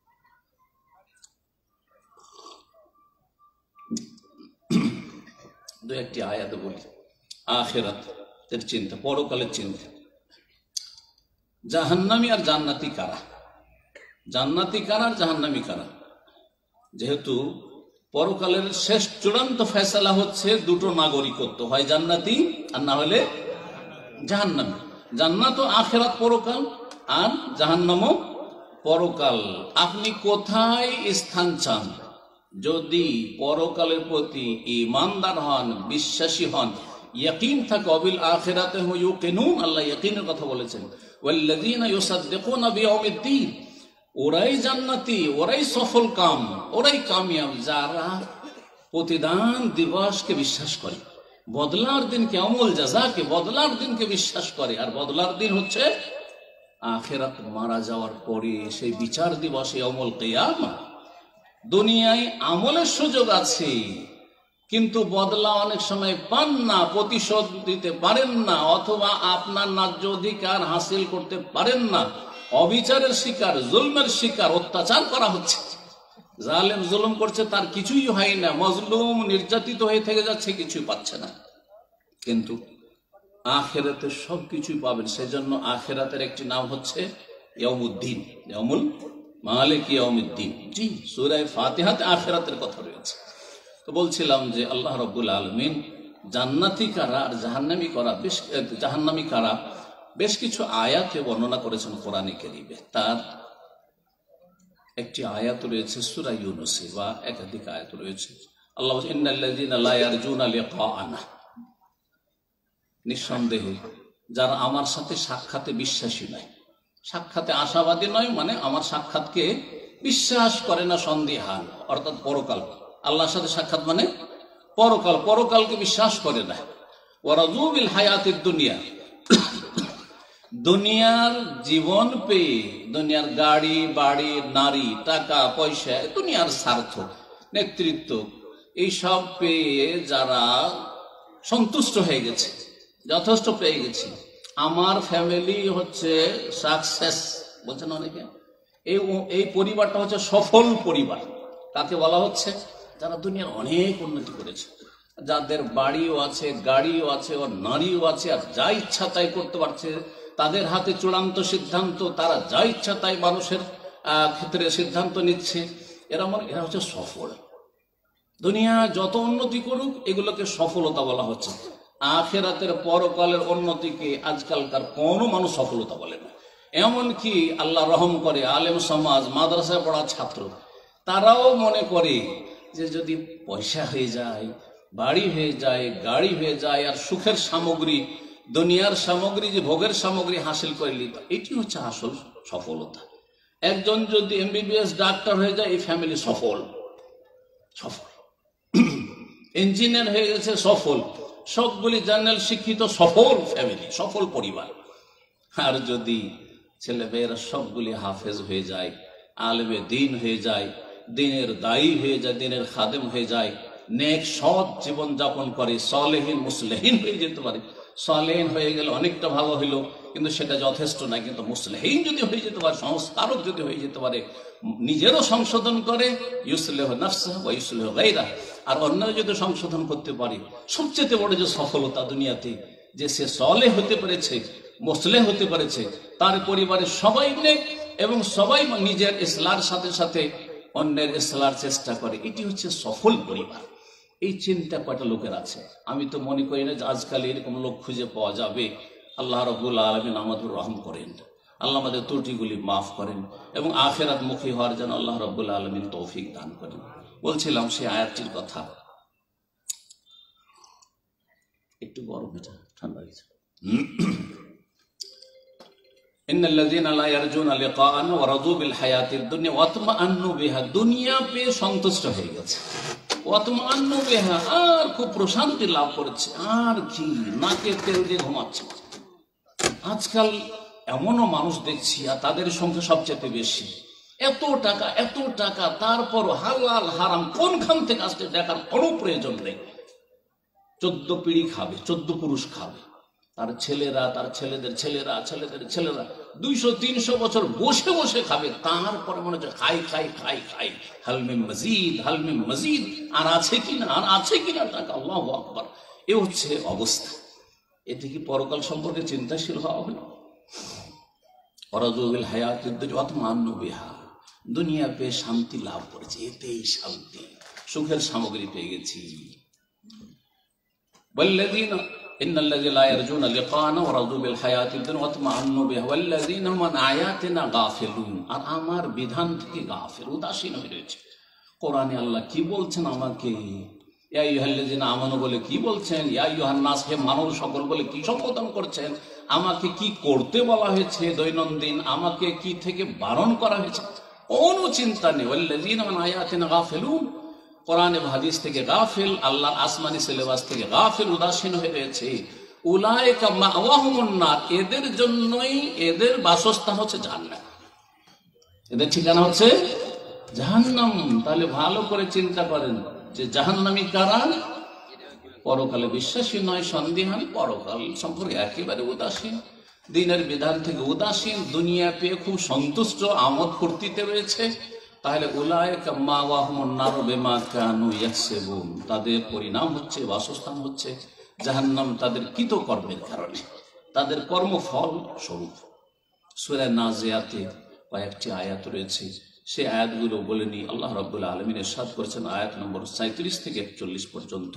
দু একটি আয়াত বলি। আখিরাতের চিন্তা, পরকালের চিন্তা। জাহান্নামী আর জান্নাতি কারা? জান্নাতি কারা আর জাহান্নামী কারা? যেহেতু পরকালের শেষ চূড়ান্ত ফয়সালা হচ্ছে দুটো নাগরিকত্ব, হয় জান্নাতি আর না হলে জাহান্নামী। জান্নাত ও আখিরাত পরকাল, আর জাহান্নাম পরকাল। আপনি কোথায় স্থান চান? যদি পরকালের প্রতি ঈমানদার হন, বিশ্বাসী হন, ইয়াকিন থাকে, অবিল আখিরাতে হুম ইউকিনুন, আল্লাহ ইয়াকিনের কথা বলেছেন, ওয়াল্লাযীনা ইউসাদ্দিকুনা বিয়াউমিদ্দিন, ওরাই জান্নাতি, ওরাই সফল কাম, ওরাই কামিয়াব যারা প্রতিদান দিবসকে বিশ্বাস করে, বদলার দিনকে, আমল জাযাকে, বদলার দিনকে বিশ্বাস করে। আর বদলার দিন হচ্ছে আখিরাত, মারা যাওয়ার পরে সেই বিচার দিবসে, আমল কিয়ামত। দুনিয়ায় আমলের সুযোগ আছে, কিন্তু বদলা অনেক সময় পান না, প্রতিশোধ দিতে পারেন না, অথবা আপনার ন্যায্য অধিকার হাসিল করতে পারেন না। অবিচারের শিকার, জুলমের শিকার, অত্যাচার করা হচ্ছে, জালেম জুলুম করছে, তার কিছুই হয় না, মজলুম নির্যাতিত হয়ে থেকে যাচ্ছে, কিছুই পাচ্ছে না। কিন্তু আখিরাতে সবকিছুই পাবেন। সেজন্য আখিরাতের একটি নাম হচ্ছে ইয়াউমুদ্দিন, ইয়াউমুল মালিক ইয়াউমিদ্দিন। জি, সূরা ফাতিহাতে আখিরাতের কথা রয়েছে। তো বলছিলাম যে আল্লাহ রাব্বুল আলামিন জান্নাতি কারা আর জাহান্নামী কারা বেশ কিছু আয়াতে বর্ণনা করেছেন কোরআনে কারীমে। তার একটি আয়াত রয়েছে সূরা ইউনূসে, বা একাধিক আয়াত রয়েছে। আল্লাহ বলেন, ইন্নাল্লাযীনা লা ইয়ারজুনা লিকাআনা, নিঃসন্দেহে যারা আমার সাথে সাক্ষাতে বিশ্বাসী নয়, সাক্ষাতে আশাবাদী নয়, মানে আমার সাক্ষাৎকে বিশ্বাস করে না, সন্দিহান, অর্থাৎ পরকাল, আল্লাহর সাথে সাক্ষাৎ মানে পরকাল, পরকালকে বিশ্বাস করে না। ওয়ারাযু বিল হায়াতিদ দুনিয়া, দুনিয়ার জীবন পেয়ে, দুনিয়ার গাড়ি বাড়ি নারী টাকা পয়সা, দুনিয়ার স্বার্থ নেতৃত্ব এইসব পেয়ে যারা সন্তুষ্ট হয়ে গেছে, যথেষ্ট পেয়ে গেছে, আমার ফ্যামিলি হচ্ছে সাকসেস বলছেন অনেকে, এই পরিবারটা হচ্ছে সফল পরিবার। তাকে বলা হচ্ছে যারা দুনিয়ার অনেক উন্নতি করেছে, যাদের বাড়িও আছে, গাড়িও আছে, ও নারীও আছে, আর যা ইচ্ছা তাই করতে পারছে, তাদের হাতে চূড়ান্ত সিদ্ধান্ত, তারা যা ইচ্ছা তাই মানুষের ক্ষেত্রে সিদ্ধান্ত নিচ্ছে, এরা হচ্ছে সফল। দুনিয়া যত উন্নতি করুক এগুলোকে সফলতা বলা হচ্ছে। আখিরাতের পরকালের উন্নতিকে আজকালকার কোনো মানুষ সফলতা বলে না। এমনকি আল্লাহ রহম করে আলেম সমাজ, মাদ্রাসায় পড়া ছাত্র, তারাও মনে করে যে যদি পয়সা হয়ে যায়, বাড়ি হয়ে যায়, গাড়ি হয়ে যায়, আর সুখের সামগ্রী, দুনিয়ার সামগ্রী, যে ভোগের সামগ্রী হাসিল করে নিত, এটি হচ্ছে আসল সফলতা। একজন যদি এমবিবিএস ডাক্তার হয়ে যায়, এই ফ্যামিলি সফল। ইঞ্জিনিয়ার হয়ে গেছে, সফল। সবগুলি জার্নাল শিক্ষিত, সফল ফ্যামিলি, সফল পরিবার। আর যদি ছেলে মেয়েরা সবগুলি হাফেজ হয়ে যায়, আলেমে দ্বীন হয়ে যায়, দ্বীনের দায়ী হয়ে যায়, দ্বীনের খাদেম হয়ে যায়, নেক সৎ জীবন যাপন করে, সলেহীন মুসলেহীন হয়ে যেতে পারে। সলেহীন হয়ে গেলে অনেকটা ভালো হইল, কিন্তু সেটা যথেষ্ট না। কিন্তু মুসলেহীন যদি হয়ে যেতে পারে, সংস্কারক যদি হয়ে যেতে পারে, নিজেরও সংশোধন করে, ইউসলিহ নাফসাহু ওয়া ইউসলিহ গায়রাহ, আর অন্য যদি সংশোধন করতে পারে, সবচেয়ে বড় যে সফলতা দুনিয়াতে, যে সে সলেহ হতে পেরেছে, মুসলেহ হতে পেরেছে, তার পরিবারের সবাই নেক এবং সবাই নিজের ইসলামের সাথে সাথে অন্যের ইসলার চেষ্টা করে, এটি হচ্ছে সফল পরিবার। এই চিন্তা কয়টা লোকের আছে? আমি তো মনে করি না যে আজকাল এরকম লোক খুঁজে পাওয়া যাবে। আল্লাহ রাব্বুল আলামিন আমাদের রহম করেন, আল্লাহ আমাদের ত্রুটিগুলি মাফ করেন এবং আখিরাত মুখী হওয়ার জন্য আল্লাহ রাব্বুল আলামিন তৌফিক দান করেন। বলছিলাম সেই আয়াতটির কথা, একটু গরম, এটা ঠান্ডা হয়েছে। ইন্নাল্লাযীনা লা ইয়ারজুনা লিকাআনা ওয়া রাযু বিল হায়াতিদ দুনিয়া ওয়া তামান্নু বিহা, দুনিয়া পেয়ে সন্তুষ্ট হয়ে গেছে, ওয়া তামান্নু বিহা, আর খুব প্রশান্তি লাভ করেছে, আর কি নাকে তেল দিয়ে ঘুমাচ্ছে। আজকাল এমনও মানুষ দেখছি, আর তাদের সংখ্যা সবচেয়ে বেশি, এত টাকা, তারপর হালাল হারাম কোনখান থেকে আসছে দেখার কোনো প্রয়োজন নেই। 14 পিঁড়ি খাবে, 14 পুরুষ খাবে, তার ছেলেরা, তার ছেলেদের ছেলেরা, ছেলেদের ছেলেরা 200-300 বছর বসে বসে খাবে। তারপরে মনে হচ্ছে খাই, হালমে মজিদ, আর আছে কিনা টাকা, আল্লাহু আকবার। এ হচ্ছে অবস্থা। এতে কি পরকাল সম্পর্কে চিন্তাশীল হওয়া হলো? ওয়ারাযু বিল হায়াতিদ দুনিয়া ওয়া তামান্নু বিহা, দুনিয়া পেয়ে শান্তি লাভ করেছে, এতেই শান্তি, সুখের সামগ্রী পেয়ে গেছি। ওয়াল্লাযীনা ইন্নাল্লাযীনা লা ইয়ারজুনা লিকাআনা ওয়া রাযু বিল হায়াতিদ দুনিয়া ওয়া তামান্নু বিহা ওয়াল্লাযীনা হুম আন আয়াতিনা গাফিলুন, আর আমার বিধান থেকে গাফিল, উদাসীন হয়ে রয়েছে। কোরআনে আল্লাহ কি বলছেন আমাকে? ইয়া আইয়ুহাল্লাযীনা আমানু বলে কি বলছেন? ইয়া আইয়ুহান নাস, হে মানব সকল বলে কি সম্বোধন করছেন? আমাকে কি করতে বলা হয়েছে দৈনন্দিন, আমাকে কি থেকে বারণ করা হয়েছে? কোনো চিন্তা নেই। ওয়াল্লাযীনা হুম আন আয়াতিনা গাফিলুন, কোরআন এবং হাদিস থেকে গাফিল, আল্লাহর আসমানি সিলেবাস থেকে গাফিল, উদাসীন হয়ে রয়েছে। উলাইকা মাওয়াহুমুন নার, এদের জন্যই, এদের বাসস্থান হচ্ছে জাহান্নাম, এদের ঠিকানা হচ্ছে জাহান্নাম। তাহলে ভালো করে চিন্তা করেন যে জাহান্নামী কারা? পরকালে বিশ্বাসী নয়, সন্দিহান, পরকাল সম্পর্কে একেবারে উদাসীন, দিনের বিধান থেকে উদাসীন, দুনিয়া পেয়ে খুব সন্তুষ্ট, আমোদ ফুর্তিতে রয়েছে। তাহলে উলাইকা মাওয়াহুমুন নার বিমা কানু ইয়াকসিবুন, তাদের পরিণাম হচ্ছে, বাসস্থান হচ্ছে জাহান্নাম, তাদের কৃতকর্মের কারণে, তাদের কর্মফল স্বরূপ। সূরা নাজিয়াতে কয়েকটি আয়াত রয়েছে, সে আয়াতগুলো বলে নি। আল্লাহ রাব্বুল আলামিন ইরশাদ করেছেন আয়াত নম্বর 37 থেকে 41 পর্যন্ত,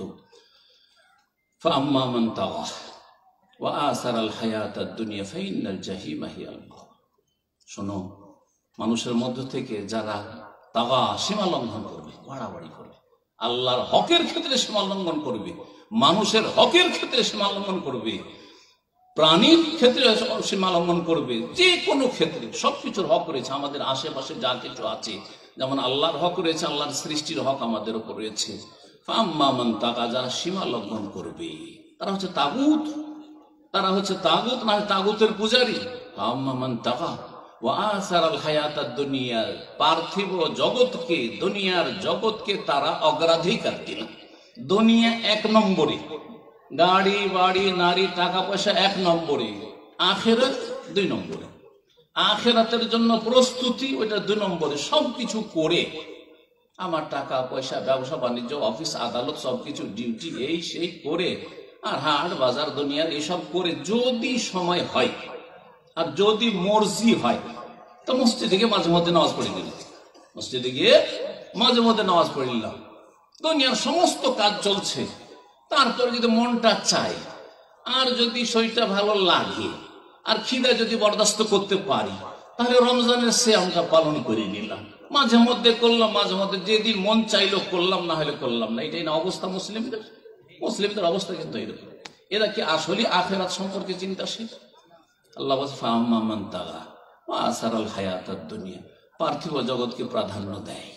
ফাআম্মা মান তাগা ওয়া আসারাল হায়াতাদ দুনিয়া ফাইন্নাল জাহিমা হিয়াল মাওয়া। শোনো, মানুষের মধ্য থেকে যারা তাগা, সীমা লঙ্ঘন করবে, বাড়াবাড়ি করবে, আল্লাহর হকের ক্ষেত্রে সীমা লঙ্ঘন করবে, মানুষের হকের ক্ষেত্রে সীমা লঙ্ঘন করবে, প্রাণীর ক্ষেত্রে সীমা লঙ্ঘন করবে, যে কোনো ক্ষেত্রে সবকিছুর হক রয়েছে। আমাদের আশেপাশে যা কিছু আছে, যেমন আল্লাহর হক রয়েছে, আল্লাহর সৃষ্টির হক আমাদের উপর রয়েছে। ফাম্মা মান তাগা, যারা সীমা লঙ্ঘন করবে তারা হচ্ছে তাগুত, তারা হচ্ছে তাগুত, না তাগুতের পূজারী। ফাম্মা মান তাগা ওয়া আসারাল হায়াতাদ দুনিয়া, পার্থিব জগৎকে, দুনিয়ার জগৎকে তারা অগ্রাধিকার দিল। দুনিয়া এক নম্বরে, গাড়ি বাড়ি নারী টাকা পয়সা এক নম্বরে, আখেরাত 2 নম্বরে। আখেরাতের জন্য প্রস্তুতি ওইটা 2 নম্বরে। সবকিছু করে আমার টাকা পয়সা, ব্যবসা বাণিজ্য, অফিস আদালত, সবকিছু ডিউটি এই সেই করে, আর হাট বাজার দুনিয়ার এসব করে যদি সময় হয় আর যদি মর্জি হয় তো মসজিদে গিয়ে মাঝে মধ্যে নামাজ পড়ে দিল, মসজিদে গিয়ে মাঝে মধ্যে নামাজ পড়ে নিলাম। দুনিয়ার সমস্ত কাজ চলছে, তারপরে যদি মনটা চায় আর যদি শরীরটা ভালো লাগে আর খিদা যদি বরদাস্ত করতে পারি, তাহলে রমজানের সিয়ামটা পালন করে নিলাম। মাঝে মধ্যে করলাম, মাঝে মধ্যে যেদিন মন চাইলো করলাম, না হলে করলাম না। এটাই না অবস্থা মুসলিমদের। মুসলিমদের অবস্থা কিন্তু এরকম। এরা কি আসলে আখিরাত সম্পর্কে চিন্তাশীল? আল্লাহ বলছে ফাআম্মা মান তাগা ওয়া আসারাল হায়াতাদ দুনিয়া, পার্থিব জগৎকে প্রাধান্য দেয়।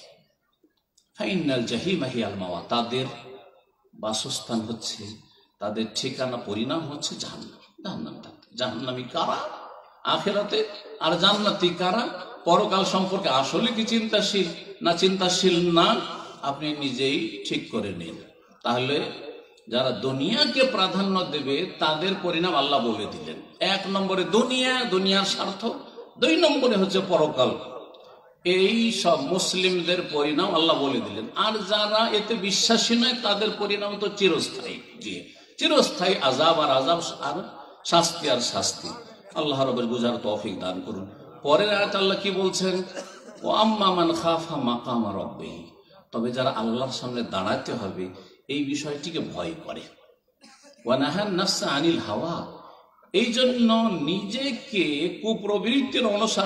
ফাইন্নাল জাহিমা হিয়াল মাওয়া, তাদের বাসস্থান হচ্ছে, তাদের ঠিকানা, পরিণাম হচ্ছে জাহান্নাম। জাহান্নামী কারা আখিরাতে, আর জান্নাতি কারা পরকাল সম্পর্কে? আসলে কি চিন্তাশীল না চিন্তাশীল না, আপনি নিজেই ঠিক করে নিন। তাহলে যারা দুনিয়াকে প্রাধান্য দেবে তাদের পরিণাম আল্লাহ বলে দিলেন। 1 নম্বরে দুনিয়া, দুনিয়ার স্বার্থ। 2 নম্বরে হচ্ছে পরকাল। এই সব মুসলিমদের পরিণাম আল্লাহ বলে দিলেন। আর যারা এতে বিশ্বাসী নয় তাদের পরিণাম তো চিরস্থায়ী, জি চিরস্থায়ী আযাব আর আযাব, আর শাস্তি আর শাস্তি। আল্লাহ রাব্বুল বুঝার তৌফিক দান করুন। পরের আয়াত আল্লাহ কি বলছেন? ওয়া আম্মা মান খাফা মাকামা রাব্বিহি, তবে যারা আল্লাহর সামনে দাঁড়াতে হবে এই বিষয়টিকে ভয় করে। ওয়া নাহান নাফসা আনিল হাওয়া, এই জন্য নিজেকে কুপ্রবৃত্তির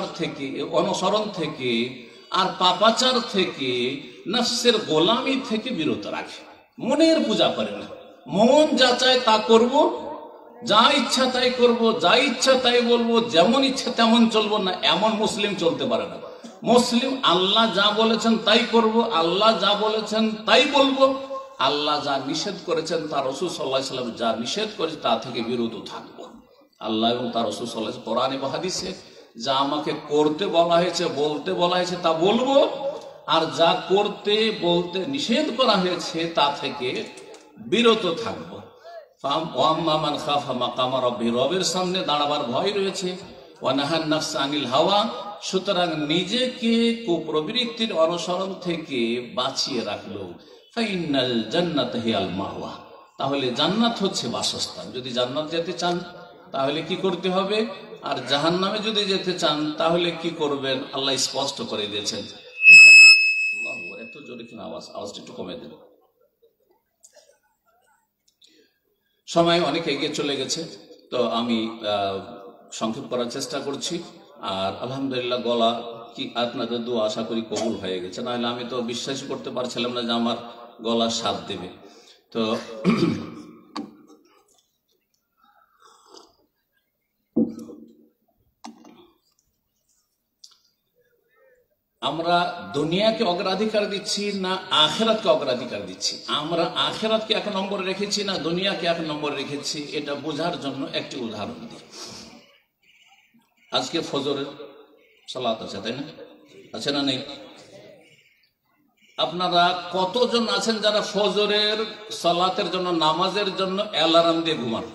অনুসরণ থেকে আর পাপাচার থেকে, নফসের গোলামি থেকে বিরত রাখে। মনের পূজা করে না, মন যা চায় তা করব, যা ইচ্ছা তাই করব, যা ইচ্ছা তাই বলবো, যেমন ইচ্ছা তেমন চলবো না, এমন মুসলিম চলতে পারে না। মুসলিম আল্লাহ যা বলেছেন তাই করব, আল্লাহ যা বলেছেন তাই বলবো, আল্লাহ যা নিষেধ করেছেন, তার রাসূল সাল্লাল্লাহু আলাইহি ওয়াসাল্লাম যা নিষেধ করেছে তা থেকে বিরত থাকবো। আল্লাহ এবং তার রাসূল সাল্লাল্লাহু আলাইহি ওয়াসাল্লাম কোরআনে বা হাদিসে যা আমাকে করতে বলা হয়েছে, বলতে বলা হয়েছে তা বলবো, আর যা করতে বলতে নিষেধ করা হয়েছে তা থেকে বিরত থাকবো। ওয়াম্মা মান খাফা মাকামা রাব্বিহি, রবের সামনে দাঁড়াবার ভয় রয়েছে। ওয়া নাহান নাফসা আনিল হাওয়া, সুতরাং নিজেকে কুপ্রবৃত্তির অনুসরণ থেকে বাঁচিয়ে রাখলো। ফাইন্নাল জান্নাতা হিয়াল মাওয়া, তাহলে জান্নাত হচ্ছে বাসস্থান। যদি জান্নাত যেতে চান তাহলে কি করতে হবে, আর জাহান্নামে যদি যেতে চান তাহলে কি করবেন আল্লাহ স্পষ্ট করে দিয়েছেন। এত জোরে কিনা আওয়াজটা একটু কমে দিন। সময় অনেক এগিয়ে চলে গেছে, তো আমি সংক্ষেপ করার চেষ্টা করছি। আর আলহামদুলিল্লাহ গলা কি আপনাদের দোয়া আশা করি কবুল হয়ে গেছে, নাহলে আমি তো বিশ্বাসই করতে পারছিলাম না যে আমার গলা সাথ দেবে। তো আমরা দুনিয়াকে অগ্রাধিকার দিচ্ছি না আখিরাতকে অগ্রাধিকার দিচ্ছি? আমরা আখিরাতকে 1 নম্বরে রেখেছি না দুনিয়াকে 1 নম্বরে রেখেছি? এটা বোঝার জন্য একটি উদাহরণ দিই। আজকে ফজরের সালাত আছে, তাই না? আছে না নেই? আপনারা কতজন আছেন যারা ফজরের সালাতের জন্য, নামাজের জন্য অ্যালার্ম দিয়ে ঘুমান?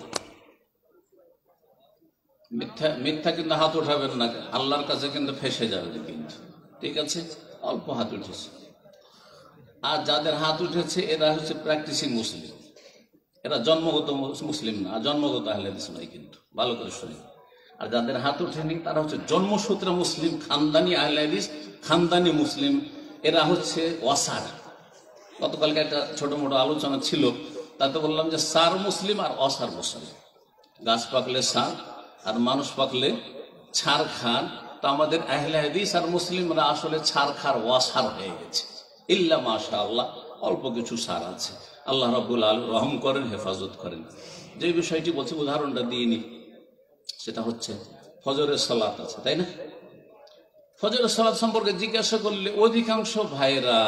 মিথ্যা কিন্তু হাত উঠাবেন না, আল্লাহর কাছে কিন্তু ফেসে যাবে কিন্তু। ঠিক আছে, অল্প হাত উঠেছে। আর যাদের হাত উঠেছে এরা হচ্ছে প্র্যাকটিসিং মুসলিম, এরা জন্মগত মুসলিম না, জন্মগত আহলে হাদিস নয়। কিন্তু ভালো করে শুনে, আর যাদের হাত ওঠেনি তারা হচ্ছে জন্মসূত্রে মুসলিম, খানদানি আহলে হাদিস, খানদানি মুসলিম, এরা হচ্ছে ওয়াসার। গতকালকে একটা ছোট মোটো আলোচনা ছিল, তাতে বললাম যে সার মুসলিম আর অসার মুসলিম। গাছ পাকলে সার আর মানুষ পাকলে ছাড় খান। তো আমাদের আহলে হাদিস আর মুসলিমরা আসলে ছাড় খার ওয়াসার হয়ে গেছে। ইল্লা মাশাআল্লাহ অল্প কিছু সার আছে। আল্লাহ রাব্বুল আলামিন রহম করেন, হেফাজত করেন। যে বিষয়টি বলছি উদাহরণটা দিয়ে নি, সেটা হচ্ছে ফজরের সালাত আছে, তাই না? ফজরের সালাত সম্পর্কে জিজ্ঞাসা করলে অধিকাংশ ভাইরা,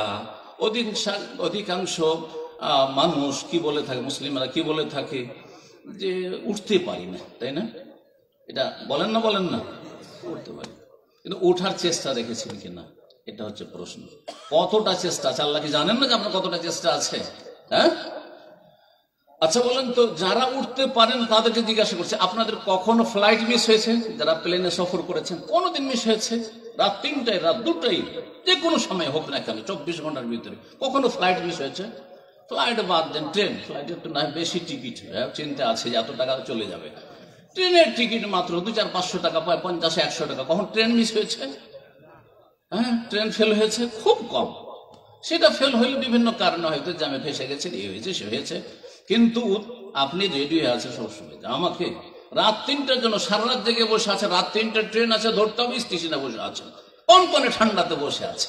অধিকাংশ মানুষ কি বলে থাকে, মুসলিমরা কি বলে থাকে যে উঠতে পারি না, তাই না? এটা বলেন না, বলেন না, উঠতে পারি, কিন্তু ওঠার চেষ্টা রেখেছেন কিনা এটা হচ্ছে প্রশ্ন। কতটা চেষ্টা আছে আল্লাহ কি জানেন না যে আপনার কতটা চেষ্টা আছে? হ্যাঁ, আচ্ছা বলেন তো, যারা উঠতে পারেন তাদেরকে জিজ্ঞাসা করছে আপনাদের কখনো ফ্লাইট মিস হয়েছে? যারা প্লেনে সফর করেছেন কোনোদিন মিস হয়েছে? রাত 3টায়, রাত 2টায়, যে কোনো সময় হোক না কেন, 24 ঘন্টার ভিতরে কখনো ফ্লাইট মিস হয়েছে? ফ্লাইট বাদ দেন, ট্রেন, ফ্লাইটের তো না বেশি টিকিট, চিন্তা আছে যে এত টাকা চলে যাবে। ট্রেনের টিকিট মাত্র 200-500 টাকা পায়, 50-100 টাকা। কখন ট্রেন মিস হয়েছে? হ্যাঁ, ট্রেন ফেল হয়েছে খুব কম। সেটা ফেল হইলে বিভিন্ন কারণে, হয়তো জ্যামে ফেসে গেছে, এই হয়েছে সে হয়েছে, কিন্তু আপনি রেডি হয়ে আছে সবসময়। আমাকে রাত 3টার জন্য সারা রাত জেগে বসে আছে, রাত 3টার ট্রেন আছে, ধরতে হবে, স্টেশনে বসে আছে, কনকনে ঠান্ডাতে বসে আছে।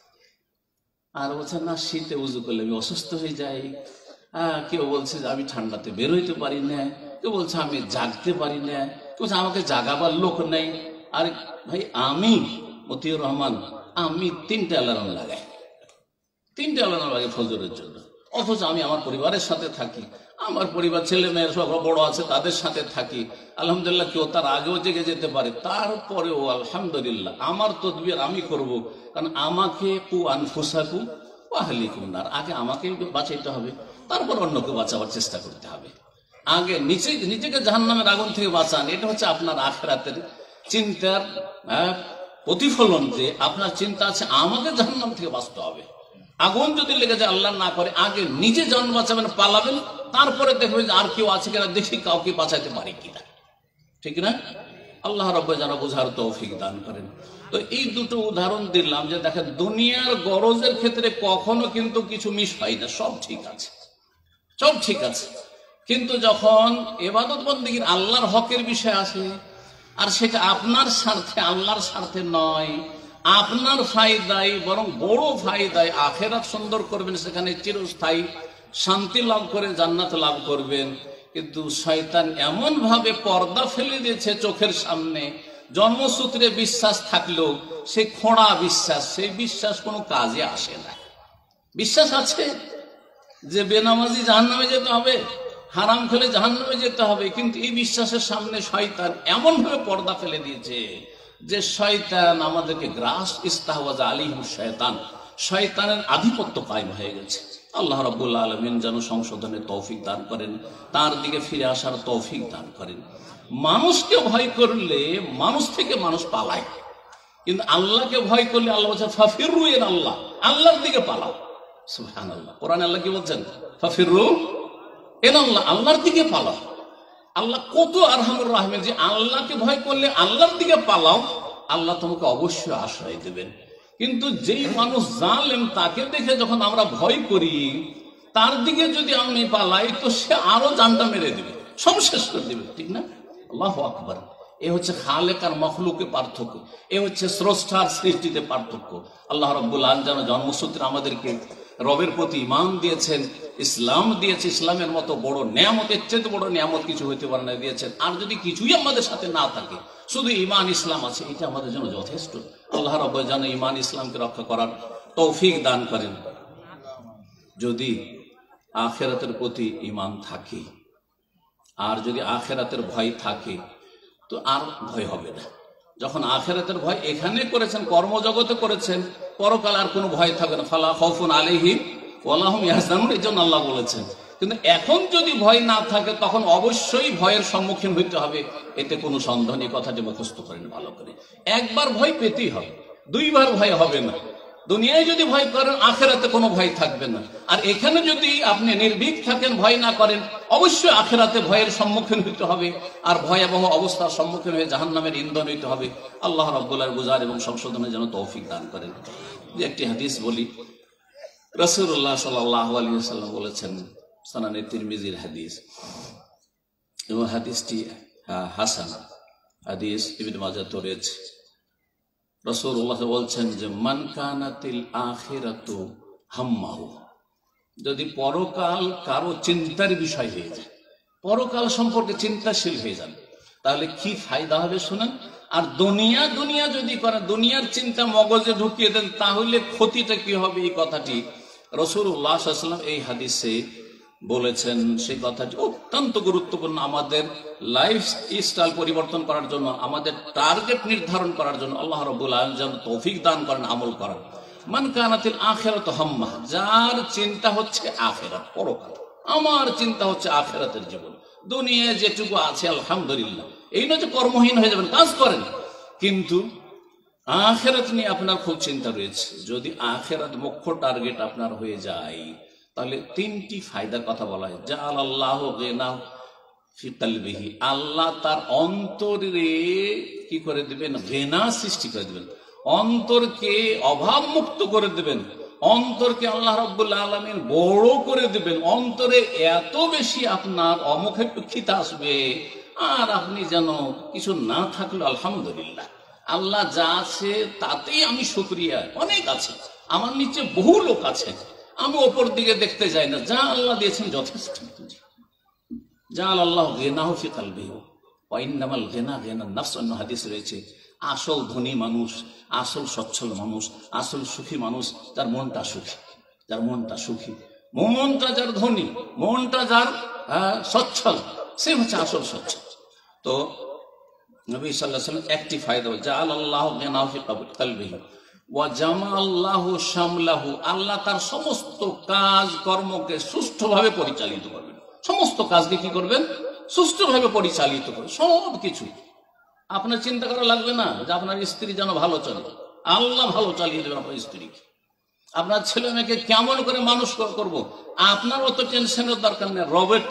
আর বলছে না শীতে উজু করলে আমি অসুস্থ হয়ে যাই। কেউ বলছে যে আমি ঠান্ডাতে বের হইতে পারি না, কেউ বলছে আমি জাগতে পারি না, কেউ বলছে আমাকে জাগাবার লোক নেই। আর ভাই আমি মতিউর রহমান, আমি 3টে অ্যালার্ম লাগাই, 3টে অ্যালার্ম লাগে ফজরের জন্য। অথচ আমি আমার পরিবারের সাথে থাকি, আমার পরিবার ছেলে মেয়ের সব বড় আছে, তাদের সাথে থাকি। আলহামদুলিল্লাহ, কেউ তার আগেও জেগে যেতে পারে, তারপরেও আলহামদুলিল্লাহ আমার তদবির আমি করব, কারণ আমাকে কু আনফুসাকু আহলিকুম নার, আগে আমাকে বাঁচাইতে হবে, তারপর অন্যকে বাঁচাবার চেষ্টা করতে হবে। আগে নিজেকে জাহান্নামের আগুন থেকে বাঁচান, এটা হচ্ছে আপনার আখিরাতের চিন্তার প্রতিফলন। যে আপনার চিন্তা আছে আমাকে জাহান্নাম থেকে বাঁচতে হবে। আগুন যদি লেগে যায় আল্লাহ না করে, আগে নিজে জান বাঁচাবেন, পালাবেন, তারপরে দেখবেন যে আর কেউ আছে কিনা, দেখি কাউকে বাঁচাইতে পারি কিনা, ঠিক না? আল্লাহ রাব্বুল যেন বোঝার তৌফিক দান করেন। তো এই দুটো উদাহরণ দিলাম যে দেখেন, দুনিয়ার গরজের ক্ষেত্রে কখনো কিন্তু কিছু মিস হয় না, সব ঠিক আছে, সব ঠিক আছে। কিন্তু যখন ইবাদত বন্দেগীর আল্লাহর হকের বিষয় আসে, আর সেটা আপনার স্বার্থে, আল্লাহর স্বার্থে নয়, আপনার ফায়দায়, বরং বড় ফায়দায়, আখিরাত সুন্দর করবেন, সেখানে চিরস্থায়ী শান্তি লাভ করে জান্নাত লাভ করবেন। কিন্তু শয়তান এমন ভাবে পর্দা ফেলে দিয়েছে চোখের সামনে, জন্মসূত্রে বিশ্বাস থাকলেও সেই খোঁড়া বিশ্বাস, সেই বিশ্বাস কোনো কাজে আসে না। বিশ্বাস আছে যে বেনামাজি জাহান্নামে যেতে হবে, হারাম খেলে জাহান্নামে যেতে হবে, কিন্তু এই বিশ্বাসের সামনে শয়তান এমন ভাবে পর্দা ফেলে দিয়েছে যে শয়তান আমাদেরকে গ্রাস, ইস্তাহওয়াজা আলাইহিম শয়তান, শয়তানের আধিপত্য কায়েম হয়ে গেছে। আল্লাহ রাব্বুল আলামিন যেন সংশোধনের তৌফিক দান করেন, তার দিকে ফিরে আসার তৌফিক দান করেন। মানুষকে ভয় করলে মানুষ থেকে মানুষ পালায়, কিন্তু আল্লাহকে ভয় করলে আল্লাহ বলছেন ফাফিরু ইলাল্লাহ, আল্লাহর দিকে পালাও। সুবহানাল্লাহ, কোরআনে আল্লাহ কি বলছেন? ফাফিরু ইলাল্লাহ, আল্লাহর দিকে পালাও। আল্লাহ কত আরহামুর রাহিম, যে আল্লাহকে ভয় করলে আল্লাহর দিকে পালাও, আল্লাহ তোমাকে অবশ্যই আশ্রয় দেবেন। কিন্তু যেই মানুষ জালেম, তাকে দেখে যখন আমরা ভয় করি, তার দিকে যদি আমি পালাই, তো সে আরো জানটা মেরে দেবে, সব শেষ করে দেবে, ঠিক না? আল্লাহু আকবার। এ হচ্ছে খালেক আর মখলুকের পার্থক্য, এ হচ্ছে স্রষ্টার সৃষ্টিতে পার্থক্য। আল্লাহ রাব্বুল আলামিন যেন জন্মসূত্রে আমাদেরকে রবের প্রতি ঈমান দিয়েছেন, ইসলাম দিয়েছে, ইসলামের মতো বড় নিয়ামতের চেয়ে বড় নিয়ামত কিছু হইতে পারে না, দিয়েছেন। আর যদি কিছুই আমাদের সাথে না থাকে, শুধু ঈমান ইসলাম আছে, এটা আমাদের জন্য যথেষ্ট। আল্লাহ রাব্বুল যেন ঈমান ইসলামকে রক্ষা করার তৌফিক দান করেন। যদি আখিরাতের প্রতি ঈমান থাকে, আর যদি আখিরাতের ভয় থাকে, তো আর ভয় হবে না। যখন আখিরাতের ভয় এখানে করেছেন, কর্মজগতে করেছেন, পরকালে আর কোনো ভয় থাকবে না। ফালা খাউফুন আলাইহিম ওয়ালা হুম ইয়াহজানুন, এই জন্য আল্লাহ বলেছেন। কিন্তু এখন যদি ভয় না থাকে, তখন অবশ্যই ভয়ের সম্মুখীন হইতে হবে, এতে কোনো সন্দেহ নেই। কথাটি মুখস্থ করেন ভালো করে। একবার ভয় পেতেই হবে, দুইবার ভয় হবে না। দুনিয়ায় যদি ভয় করেন আখেরাতে কোনো ভয় থাকবে না। আর এখানে যদি আপনি নির্ভীক থাকেন, ভয় না করেন, অবশ্যই আখেরাতে ভয়ের সম্মুখীন হইতে হবে, আর ভয়াবহ অবস্থার সম্মুখীন হয়ে জাহান্নামের ইন্ধন হইতে হবে। আল্লাহ রাব্বুল আলামিন বুঝার এবং সংশোধনের জন্য তৌফিক দান করেন। যে একটি হাদিস বলি, রাসূলুল্লাহ সাল্লাল্লাহু আলাইহি ওয়াসাল্লাম বলেছেন, সুনানে তিরমিজির হাদিস, এবং হাদিসটি হাসান হাদিস, ইবনে মাজাহ রয়েছে। রাসূলুল্লাহ বলছেন যে মান কানাতিল আখিরাতু হাম্মাহু, যদি পরকাল কারো চিন্তার বিষয় হয়ে যায়, পরকাল সম্পর্কে চিন্তাশীল হয়ে যান, তাহলে কি ফায়দা হবে শুনেন। আর দুনিয়া দুনিয়া যদি করেন, দুনিয়ার চিন্তা মগজে ঢুকিয়ে দেন, তাহলে ক্ষতিটা কি হবে, এই কথাটি রাসূলুল্লাহ সাল্লাল্লাহু আলাইহি ওয়াসাল্লাম এই হাদিসে বলেছেন। সেই কথাটি অত্যন্ত গুরুত্বপূর্ণ আমাদের লাইফ স্টাইল পরিবর্তন করার জন্য, আমাদের টার্গেট নির্ধারণ করার জন্য। আল্লাহ রাব্বুল আলামিন যেন তৌফিক দান করেন আমল করার। মান কানাতিল আখিরাতু হাম্মা, যার চিন্তা হচ্ছে আখিরাত, পরকাল। আমার চিন্তা হচ্ছে আখিরাতের জীবন, দুনিয়ায় যেটুকু আছে আলহামদুলিল্লাহ। এই নয় যে কর্মহীন হয়ে যাবেন, কাজ করেন, কিন্তু আখিরাত নিয়ে আপনার খুব চিন্তা রয়েছে। যদি আখিরাত মুখ্য টার্গেট আপনার হয়ে যায়, তাহলে তিনটি ফায়দার কথা বলা হয়। জাআলাল্লাহু গিনাহু ফি কলবিহি, আল্লাহ তার অন্তরে কি করে দিবেন, গিনা সৃষ্টি করে দিবেন, অন্তরকে অভাব মুক্ত করে দিবেন, অন্তরকে আল্লাহ রাব্বুল আলামিন বড় করে দিবেন। অন্তরে এত বেশি আপনার অমুখাপেক্ষিতা আসবে, আর আপনি যেন কিছু না থাকলে আলহামদুলিল্লাহ, আল্লাহ যা আছে তাতেই আমি শুকরিয়া। অনেক আছে, আমার নিচে বহু লোক আছে, আমি ওপর দিকে দেখতে যাই না, যা আল্লাহ দিয়েছেন যথেষ্ট। জাআলাল্লাহু গিনাহু ফি কলবিহি ওয়া ইন্নামাল গিনা গিনান নাফস, অন্য হাদিস রয়েছে, আসল ধনী মানুষ, আসল সচ্ছল মানুষ, আসল সুখী মানুষ, যার মনটা সুখী, যার মনটা সুখী, মনটা যার ধনী, মনটা যার সচ্ছল, সে হচ্ছে আসল সচ্ছল। তো নবী সাল্লাল্লাহু আলাইহি ওয়াসাল্লাম একটি ফায়দা, জাআলাল্লাহু গিনাহু ফি কলবিহি ওয়া জামাআল্লাহু শামলাহু, আল্লাহ তার সমস্ত কাজ কর্মকে সুষ্ঠুভাবে পরিচালিত করবেন। সমস্ত কাজকে কি করবেন, সুষ্ঠুভাবে পরিচালিত করবেন। সব কিছু আপনার চিন্তা করা লাগবে না যে আপনার স্ত্রী যেন ভালো চলে, আল্লাহ ভালো চালিয়ে দেবেন আপনার স্ত্রীকে। আপনার ছেলে মেয়েকে কেমন করে মানুষ করব, আপনার অত টেনশনের দরকার নেই।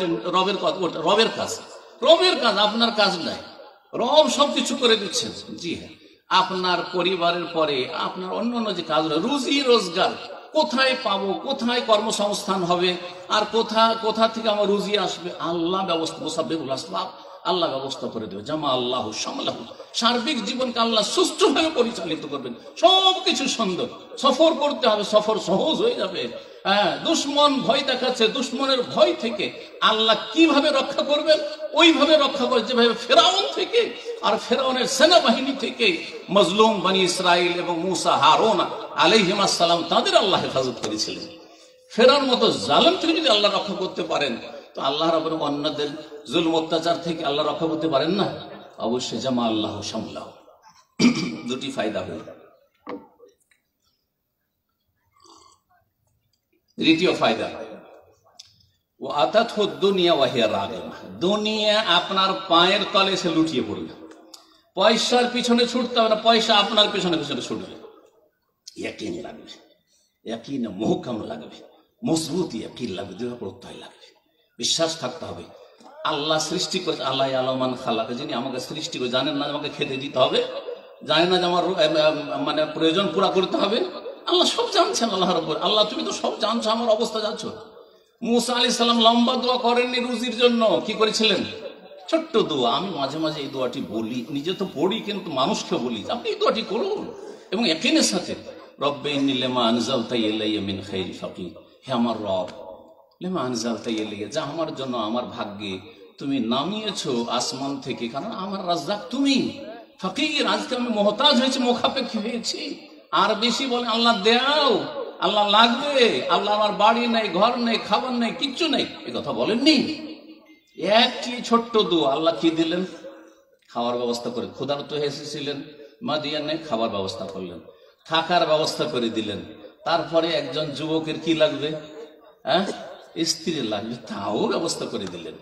রবের কাজ, রবের কাজ, আপনার কাজ নাই। রব সবকিছু করে দিচ্ছেন। জি হ্যাঁ, আপনার পরিবারের পরে আপনার অন্যান্য যে কাজ, রুজি রোজগার কোথায় পাবো, কোথায় কর্মসংস্থান হবে, আর কোথা থেকে আমার রুজি আসবে, আল্লাহ ব্যবস্থা, মুসাব্বিবুল আসবাব, আল্লাহ ব্যবস্থা করে দেবে। জামা আল্লাহু শামলাহু, সার্বিক জীবনকে আল্লাহ সুষ্ঠুভাবে পরিচালিত করবেন। সবকিছু সুন্দর, সফর করতে হবে, সফর সহজ হয়ে যাবে। হ্যাঁ, দুশ্মন ভয় দেখাচ্ছে, দুশ্মনের ভয় থেকে আল্লাহ কিভাবে রক্ষা করবেন, ওইভাবে রক্ষা করে যেভাবে ফেরাউন থেকে আর ফেরাউনের সেনাবাহিনী থেকে মজলুম বনি ইসরাইল এবং মুসা হারুন আলাইহিস সালাম তাদের আল্লাহ হেফাজত করেছিলেন। ফেরাউন মতো জালেম থেকে যদি আল্লাহ রক্ষা করতে পারেন, তো আল্লাহ রাব্বুল অন্যদের জুলম অত্যাচার থেকে আল্লাহ রক্ষা করতে পারেন না? অবশ্যই। জামা আল্লাহু শামলাহু, দুটি ফায়দা হল। দ্বিতীয় ফায়দা, ও আতাতহু দুনিয়া ওয়া হিয়া রাগিমা, দুনিয়া আপনার পায়ের তলে এসে লুটিয়ে পড়বে। পয়সার পিছনে ছুটতে হবে না, পয়সা আপনার পিছনে পিছনে ছুটবে। ইয়াকিন লাগবে, ইয়াকিন মুহকাম লাগবে, মজবুত ইয়াকিন লাগবে, দৃঢ় প্রত্যয় লাগবে, বিশ্বাস থাকতে হবে। আল্লাহ সৃষ্টি করেছে, আল্লাহ আলমান খালাকে, যিনি আমাকে সৃষ্টি করে, জানেন না আমাকে খেতে দিতে হবে, জানেন না যে আমার মানে প্রয়োজন পুরা করতে হবে, আল্লাহ সব জানছেন। আল্লাহ রাব্বুল, আল্লাহ তুমি তো সব জানছো, আমার অবস্থা জানছো। মুসা আলাইহিস সালাম লম্বা দোয়া করেননি রুজির জন্য, কি করেছিলেন? ছোট্ট দোয়া। আমি মাঝে মাঝে এই দোয়াটি বলি, নিজে তো পড়ি কিন্তু মানুষকে বলি, আপনি এই দোয়াটি করুন এবং ইয়াকিনের সাথে, রব্বে ইন্নী লিমা আনজালতা ইলাইয়া মিন খাইরি ফাকির, হে আমার রব, লিমা আনজালতা ইলাইয়া, যা আমার জন্য আমার ভাগ্যে তুমি নামিয়েছো আসমান থেকে, কারণ আমার রাজ্জাক তুমি। ফাকির, আজকে আমি মুহতাজ হয়েছি, মুখাপেক্ষী হয়েছি। আর বেশি বলে আল্লাহ দেও, আল্লাহ লাগবে, আল্লাহ আমার বাড়ি নেই, ঘর নেই, খাবার নেই, কিচ্ছু নেই, এ কথা বলেননি। একটি ছোট্ট দোয়া, আল্লাহ কি দিলেন? খাওয়ার ব্যবস্থা করে। ক্ষুধার্ত এসেছিলেন মাদিয়ানে, খাবার ব্যবস্থা করলেন, থাকার ব্যবস্থা করে দিলেন। তারপরে একজন যুবকের কি লাগবে? হ্যাঁ, স্ত্রী লাগবে, তাও ব্যবস্থা করে দিলেন।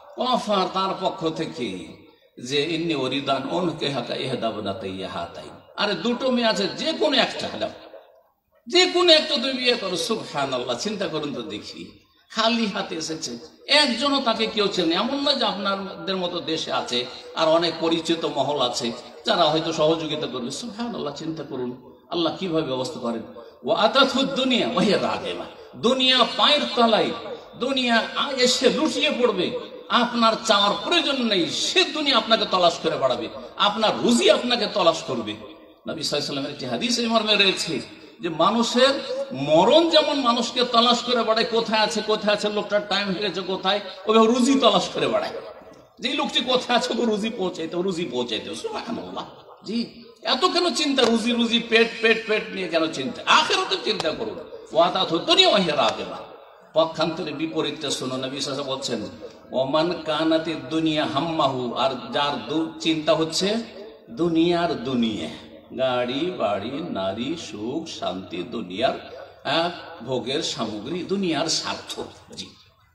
ওয়াফার তার পক্ষ থেকে যে ইন্নী ওরিদান ওনকে হাকা ইহদাবনাতাইয়া হাতাইন, আরে দুটো মেয়ে আছে, যে কোনো একটা দাও, যে কোনো একটা তুমি বিয়ে করো। সুবহানাল্লাহ, চিন্তা করুন তো দেখি, খালি হাতে এসেছে, একজনও তাকে কেউ চেনে। এমন না যে আপনাদের মতো দেশে আছে আর অনেক পরিচিত মহল আছে যারা হয়তো সহযোগিতা করবে। সুবহানাল্লাহ, চিন্তা করুন আল্লাহ কিভাবে ব্যবস্থা করেন। ও আতাথুদ দুনিয়া ওয়াহিয়া রাগিমা, দুনিয়া পায়ের তলায়, দুনিয়া এসে লুটিয়ে পড়বে, আপনার চাওয়ার প্রয়োজন নেই, সে দুনিয়া আপনাকে তলাশ করে বাড়াবে, আপনার রুজি আপনাকে তলাশ করবে। নবী সাল্লাল্লাহু আলাইহি ওয়াসাল্লামের একটি হাদিস এই মর্মে রয়েছে যে মানুষের মরণ যেমন মানুষকে তলাশ করে বাড়ায়, কোথায় আছে কোথায় আছে, লোকটার টাইম হয়ে গেছে কোথায়, ওইভাবে রুজি তলাশ করে বাড়ায়। যে লোকটি কোথায় আছে ও রুজি পৌঁছাইতে, রুজি পৌঁছাইতে। সুবহানাল্লাহ, জি এত কেন চিন্তা, রুজি রুজি পেট পেট পেট নিয়ে কেন চিন্তা? আখিরাতের চিন্তা করুন। ওয়াদাত দুনিয়া ওয়াহিয়া রাগিমা, পক্ষান্তরে বিপরীতটা শুনুন। নবী সাল্লাল্লাহু আলাইহি ওয়াসাল্লাম বলছেন ওমান কানাতি দুনিয়া হাম্মাহু, আর যার চিন্তা হচ্ছে দুনিয়ার দুনিয়া, গাড়ি বাড়ি নারী সুখ শান্তি, দুনিয়ার ভোগের সামগ্রী, দুনিয়ার স্বার্থ। জি,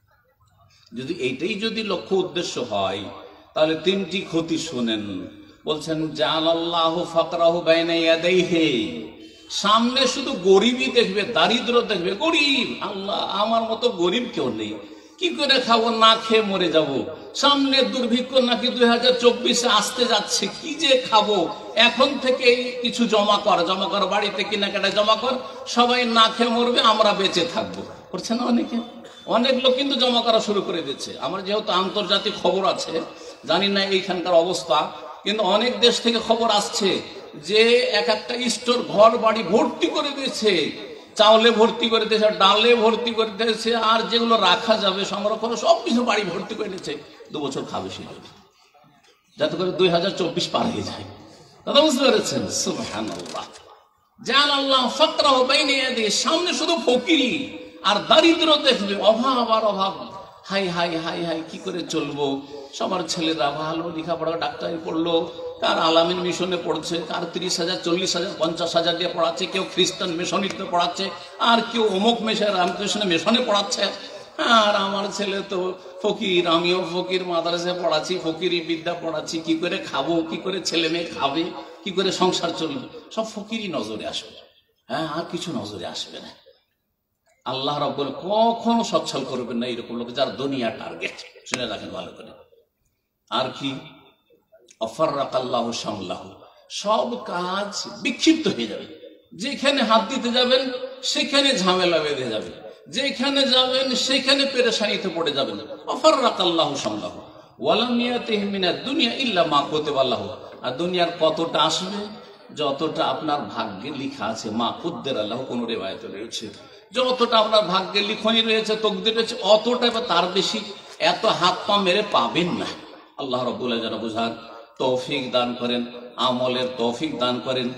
যদি এইটাই যদি লক্ষ্য উদ্দেশ্য হয় তাহলে তিনটি ক্ষতি শুনেন। বলছেন জাআলাল্লাহু ফাকরাহু বাইনা ইয়াদাইহি, সামনে শুধু গরিবই দেখবে, দারিদ্র দেখবে, গরিব, আল্লাহ আমার মতো গরিব কেউ নেই, কি করে খাবো, না খেয়ে মরে যাব, সামনে দুর্ভিক্ষ নাকি 2024-এ আসতে যাচ্ছে, কি যে খাবো, এখন থেকে কিছু জমা কর, বাড়িতে কেনাকাটা জমা কর, সবাই না খেয়ে মরবে, আমরা বেঁচে থাকবো। করছে না অনেকে? অনেক লোক কিন্তু জমা করা শুরু করে দিচ্ছে। আমার যেহেতু আন্তর্জাতিক খবর আছে, জানি না এইখানকার অবস্থা, কিন্তু অনেক দেশ থেকে খবর আসছে যে এক একটা স্টোর ঘর বাড়ি ভর্তি করে দিয়েছে, চাউলে ভর্তি করে দিয়েছে, ডালে ভর্তি করে দিয়েছে, আর যেগুলো রাখা যাবে সংরক্ষণ সবকিছু বাড়ি ভর্তি করে দিয়েছে। 2 বছর খাবে সে, যাতে করে 2024 পার হয়ে যায়। দাদা বুঝতে পেরেছেন? সুবহানাল্লাহ, জাআলাল্লাহু ফাকরাহু বাইনা ইয়াদাইহি, সামনে শুধু ফকিরি আর দারিদ্র দেখবে, অভাব আর অভাব। হাই হাই হাই হাই, কি করে চলবো? সবার ছেলেরা ভালো লেখাপড়া, ডাক্তারি পড়লো, কার আলামিন মিশনে পড়ছে, কার 30,000 40,000 50,000 দিয়ে পড়াচ্ছে, কেউ খ্রিস্টান মিশনীতে পড়াচ্ছে, আর কেউ অমুক রামকৃষ্ণ মিশনে পড়াচ্ছে। আর আমার ছেলে তো ফকির, আমিও ফকির, মাদ্রাসায় পড়াচ্ছি, ফকিরি বিদ্যা পড়াচ্ছি, কি করে খাবো, কি করে ছেলে মেয়ে খাবে, কি করে সংসার চলবে, সব ফকিরই নজরে আসবে। হ্যাঁ, আর কিছু নজরে আসবে না। আল্লাহ রাব্বুল কখনো সচ্ছল করবেন না এরকম লোক যার দুনিয়া টার্গেট। শুনে রাখেন ভালো করে। আর কি? অফাররাকাল্লাহু শামলাহু, সব কাজ বিক্ষিপ্ত হয়ে যাবে। যেখানে হাত দিতে যাবেন সেখানে ঝামেলা বেঁধে যাবে, যেখানে যাবেন সেখানে পেরেশানিতে পড়ে যাবেন। অফাররাকাল্লাহু শামলাহু ওয়ালাম ইয়াতিহি মিনাদ দুনিয়া ইল্লা মা কুতিবা লাহু, আর দুনিয়ার কতটা আসবে? যতটা আপনার ভাগ্যে লেখা আছে। মা কুদ্দেরা লাহু, কোন রিওয়ায়াতে রয়েছে যতটা আপনার ভাগ্যে লিখনি রয়েছে, তকদির রয়েছে, অতটা বা তার বেশি এত হাত পা মেরে পাবেন না। আল্লাহ রাব্বুল আলামিন যেন বুঝার তৌফিক দান করেন, আমলের তৌফিক দান করেন।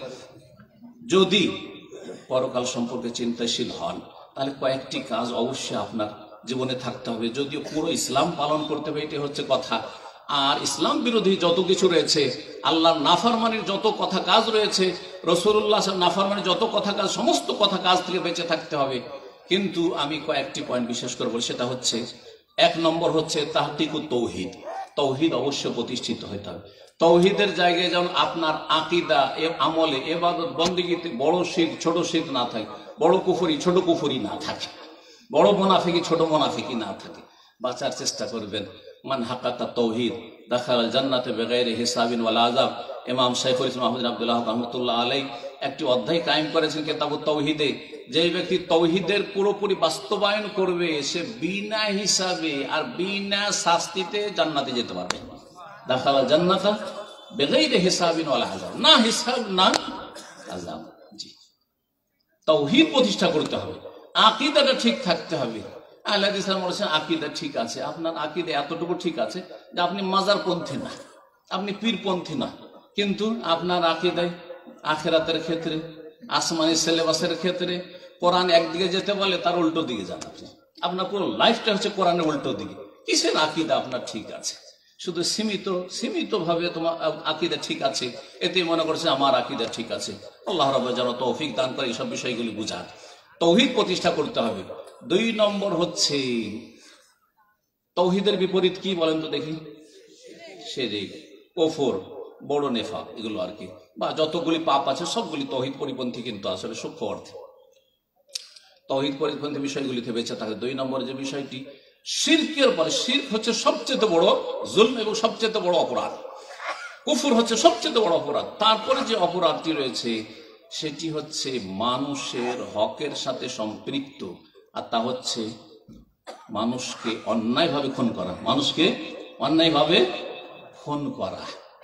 যদি পরকাল সম্পর্কে চিন্তাশীল হন তাহলে কয়েকটি কাজ অবশ্যই আপনার জীবনে থাকতে হবে। যদিও পুরো ইসলাম পালন করতে হবে, এটি হচ্ছে কথা। আর ইসলাম বিরোধী যত কিছু রয়েছে, আল্লাহর নাফরমানির যত কথা কাজ রয়েছে, রাসূলুল্লাহ নাফরমানির যত কথা কাজ, সমস্ত কথা কাজ থেকে বেঁচে থাকতে হবে। কিন্তু আমি কয়েকটি পয়েন্ট বিশেষ করে বলি। সেটা হচ্ছে, 1 নম্বর হচ্ছে তাহকিকুত তৌহিদ। তৌহিদ অবশ্যই প্রতিষ্ঠিত হতে হবে। তৌহিদের জায়গায় যেমন আপনার আকীদা, আমলে, ইবাদত, বন্দেগীতে বড় শিরক ছোট শিরক না থাকে, বড় কুফরি ছোট কুফরি না থাকে, বড় মুনাফিকি ছোট মুনাফিকি না থাকে, বাঁচার চেষ্টা করবেন। মান হাক্কাকা তৌহিদ দাখালাল জান্নাতে বিগাইরি হিসাবিন ওয়ালা আযাব। ইমাম শাইখুল ইসলাম আহমদ বিন আব্দুল্লাহ রাহমাতুল্লাহ আলাইহি একটি অধ্যায় কায়েম করেছেন কিতাবুত তাওহীদে। যে ব্যক্তি তৌহিদের পুরোপুরি বাস্তবায়ন করবে সে বিনা হিসাবে আর বিনা শাস্তিতে জান্নাতে যেতে পারবে। দাখালাল জান্নাতা বিগাইরি হিসাবিন ওয়ালা আযাব, না হিসাব না আযাব। জি, তাওহীদ প্রতিষ্ঠা করতে হবে, আকীদাটা ঠিক থাকতে হবে। আহলে হাদিসরা বলেছেন আকীদা ঠিক আছে, আপনার আকীদা এতটুকু ঠিক আছে যে আপনি মাজারপন্থী না, আপনি পীরপন্থী না, কিন্তু আপনার আকীদায় আখিরাতের ক্ষেত্রে, আসমানি সিলেবাসের ক্ষেত্রে কোরআন একদিকে যেতে বলে তার উল্টো দিকে যান আপনি। আপনার পুরো লাইফটা হচ্ছে কোরআনের উল্টো দিকে। কিসের আকীদা আপনার ঠিক আছে? শুধু সীমিত ভাবে তোমার আকীদা ঠিক আছে, এতেই মনে করছে আমার আকীদা ঠিক আছে। আল্লাহ রাব্বুল যেন তৌফিক দান করে এইসব বিষয়গুলি বুঝান। তৌহিদ প্রতিষ্ঠা করতে হবে। 2 নম্বর হচ্ছে তৌহিদের বিপরীত কি বলেন তো দেখি? শিরক, কুফর, বড় নেফাক এগুলো আর কি, বা যতগুলি পাপ আছে সবগুলি তৌহিদ পরিপন্থী, কিন্তু আসলে সূক্ষ্ম অর্থে তৌহিদ পরিপন্থী বিষয়গুলিতে বেঁচে থাকে। 2 নম্বর যে বিষয়টি শিরকের পরে, শিরক হচ্ছে সবচেয়ে বড় জুলম এবং সবচেয়ে বড় অপরাধ, কুফর হচ্ছে সবচেয়ে বড় অপরাধ। তারপরে যে অপরাধটি রয়েছে সেটি হচ্ছে মানুষের হকের সাথে সম্পৃক্ত, আর তা হচ্ছে মানুষকে অন্যায়ভাবে খুন করা, মানুষকে অন্যায়ভাবে খুন করা।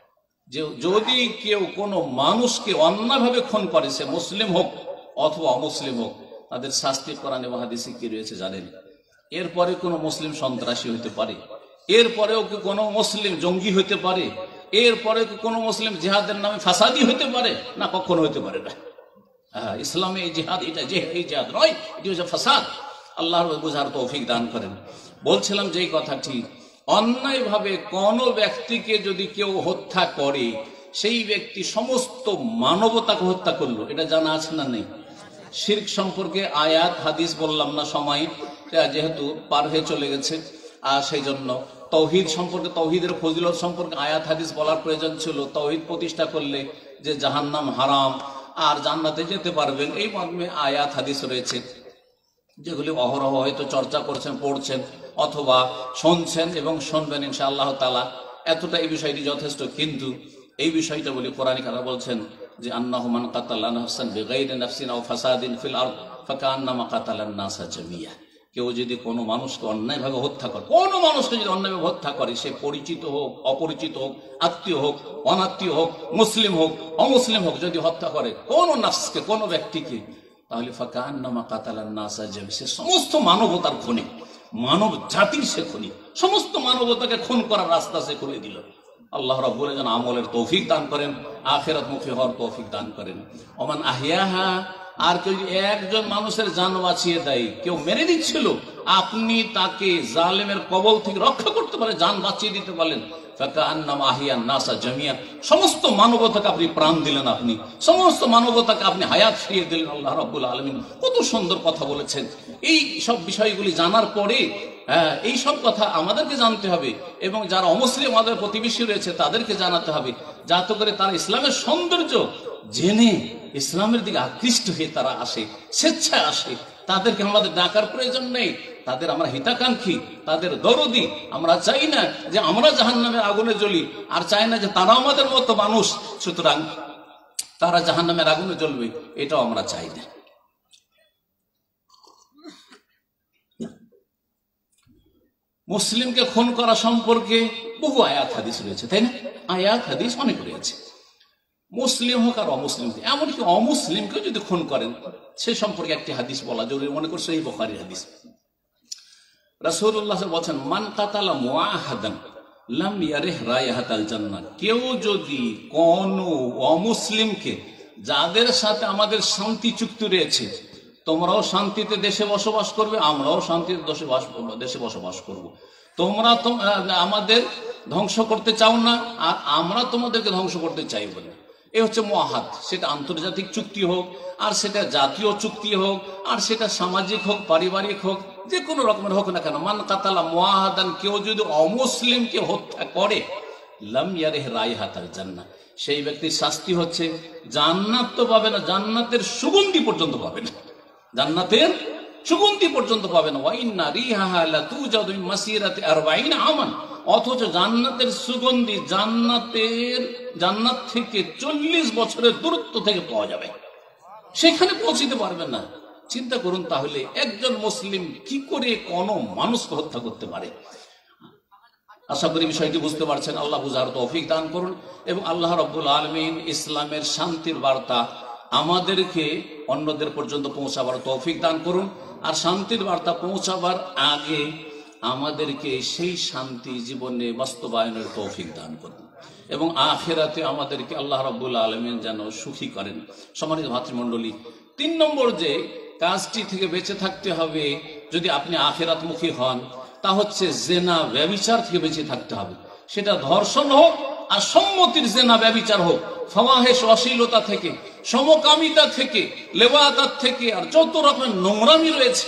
যে যদি কেউ কোনো মানুষকে অন্যায়ভাবে খুন করে, সে মুসলিম হোক অথবা অমুসলিম হোক, তাদের শাস্তি কোরআনে ওয়া হাদিসে কি রয়েছে জানেন? এরপরে কোনো মুসলিম সন্ত্রাসী হইতে পারে, এরপরেও কি কোনো মুসলিম জঙ্গি হইতে পারে, এরপরে কি কোনো মুসলিম জিহাদের নামে ফাসাদি হইতে পারে না? কখনো হইতে পারে না। ইসলামে এই জিহাদ, এটা এই জিহাদ নয়, এটি হচ্ছে ফাসাদ। আল্লাহর বুঝার তৌফিক দান করেন। বলছিলাম যে এই কথাটি, অন্যায়ভাবে কোন ব্যক্তিকে যদি কেউ হত্যা করে, সেই ব্যক্তি সমস্ত মানবতাকে হত্যা করলো, এটা জানা আছে না নেই? শিরক সম্পর্কে আয়াত হাদিস বললাম না, সময় যেহেতু পার হয়ে চলে গেছে, আর সেই জন্য তৌহিদ সম্পর্কে, তৌহিদের ফজিলত সম্পর্কে আয়াত হাদিস বলার প্রয়োজন ছিল। তৌহিদ প্রতিষ্ঠা করলে যে জাহান্নাম হারাম আর জান্নাতে যেতে পারবেন, এই মর্মে আয়াত হাদিস রয়েছে, যেগুলি অহরহ হয়তো চর্চা করছেন, পড়ছেন অথবা শুনছেন এবং শুনবেন ইনশাআল্লাহ তাআলা। এতটা এই বিষয়টি যথেষ্ট। কিন্তু এই বিষয়টা বলি, কোরআনে কারা বলছেন যে আন্নাহু মান কাতালা নাফসান বিগাইরি নাফসিন আও ফাসাদিন ফিল আরদ ফাকান্নামা কাতালান নাসা জামিয়া। কেউ যদি কোনো মানুষকে অন্যায়ভাবে হত্যা করে, কোনো মানুষকে যদি অন্যায়ভাবে হত্যা করে, সে পরিচিত হোক অপরিচিত হোক, আত্মীয় হোক অনাত্মীয় হোক, মুসলিম হোক অমুসলিম হোক, যদি হত্যা করে কোনো নাফসকে, কোনো ব্যক্তিকে, তাহলে ফাকান্নামা কাতালান নাসা জামিয়া, সে সমস্ত মানবতার খুনি, মানব জাতির সে খুনি, সমস্ত মানবতাকে খুন করার রাস্তা সে খুলে দিল। আল্লাহ রাব্বুল যেন আমলের তৌফিক দান করেন, আখিরাত মুখী হওয়ার তৌফিক দান করেন। ওমান আহিয়াহা, আর কেউ একজন মানুষের জান বাঁচিয়ে দেয়, কেউ মেরে দিচ্ছিল, আপনি তাকে জালেমের কবল থেকে রক্ষা করতে পারে, জান বাঁচিয়ে দিতে পারলেন, ফাকান্নামা আহিয়ান নাসা জামিয়া, সমস্ত মানবতাকে আপনি প্রাণ দিলেন, আপনি সমস্ত মানবতাকে আপনি হায়াত ফিরিয়ে দিলেন। আল্লাহ রাব্বুল আলামিন কত সুন্দর কথা বলেছেন। এই সব বিষয়গুলি জানার পরে এই সব কথা আমাদেরকে জানতে হবে, এবং যারা অমুসলিম আমাদের প্রতিবেশী রয়েছে তাদেরকে জানাতে হবে, যাতে করে তারা ইসলামের সৌন্দর্য জেনে ইসলামের দিকে আকৃষ্ট হয়ে তারা আসে, স্বেচ্ছায় আসে। তাদেরকে আমাদের ডাকার প্রয়োজন নেই, তাদের আমরা হিতাকাঙ্ক্ষী, তাদের দরদি। আমরা চাই না যে আমরা জাহান্নামের আগুনে জ্বলি, আর চাই না যে তারা আমাদের মতো মানুষ, সুতরাং তারা জাহান্নামের আগুনে জ্বলবে, এটাও আমরা চাই না। মুসলিমকে খুন করা সম্পর্কে বহু আয়াত হাদিস রয়েছে, তাই না? আয়াত হাদিস অনেক রয়েছে, মুসলিম হোক আর অমুসলিম হোক, এমনকি অমুসলিমকে যদি খুন করেন সে সম্পর্কে একটি হাদিস বলা জরুরি মনে করছে, এই বুখারীর হাদিস। রাসূলুল্লাহ বলেন, মান কাতালা মুআহাদান লাম ইয়ারিহ রায়হাতাল জান্নাহ, কেউ যদি কোন অমুসলিমকে, যাদের সাথে আমাদের শান্তি চুক্তি রয়েছে, তোমরাও শান্তিতে দেশে বসবাস করবে, আমরাও শান্তিতে দেশে বসবাস করব, তোমরা তো আমাদের ধ্বংস করতে চাও না, আর আমরা তোমাদেরকে ধ্বংস করতে চাইব না। এই হচ্ছে মুআহাদ। সেটা আন্তর্জাতিক চুক্তি হোক, আর সেটা জাতীয় চুক্তি হোক, আর সেটা সামাজিক হোক, পারিবারিক হোক, যে কোনো রকমের হোক না কেন, মান কাতালা মুআহাদান, কেউ যদি অমুসলিমকে হত্যা করে, লাম ইয়ারিহ রায়হাতাল জান্নাহ, সেই ব্যক্তির শাস্তি হচ্ছে জান্নাত তো পাবে না, জান্নাতের সুগন্ধি পর্যন্ত পাবে না, জান্নাতের সুগন্ধি পর্যন্ত পাবে না। ওয়া ইন্না রিহাহা লাতুজাদু মিন মাসিরাতি 40 আমান, অথচ জান্নাতের সুগন্ধি জান্নাত থেকে 40 বছরের দূরত্ব থেকে পাওয়া যাবে, সেখানে পৌঁছতে পারবেন না। চিন্তা করুন তাহলে একজন মুসলিম কি করে কোন মানুষকে হত্যা করতে পারে। আশা করি বিষয়টি বুঝতে পারছেন। আল্লাহ বুঝার তৌফিক দান করুন, এবং আল্লাহ রাব্বুল আলামিন ইসলামের শান্তির বার্তা আমাদেরকে অন্যদের পর্যন্ত পৌঁছাবার তৌফিক দান করুন। আর শান্তির বার্তা পৌঁছাবার আগে আমাদেরকে সেই শান্তি জীবনে বাস্তবায়নের তৌফিক দান করুন, এবং আখিরাতে আমাদেরকে আল্লাহ রাব্বুল আলামিন যেন সুখী করেন। সম্মানিত ভাতৃমণ্ডলী, 3 নম্বর যে কাজটি থেকে বেঁচে থাকতে হবে যদি আপনি আখিরাতমুখী হন, তা হচ্ছে জেনা ব্যভিচার থেকে বেঁচে থাকতে হবে। সেটা ধর্ষণ হোক আর সম্মতির জেনা ব্যভিচার হোক, ফাওয়াহিশ অশ্লীলতা থেকে, সমকামিতা থেকে, লেবাতাত থেকে, আর যত রকমের নোংরামি রয়েছে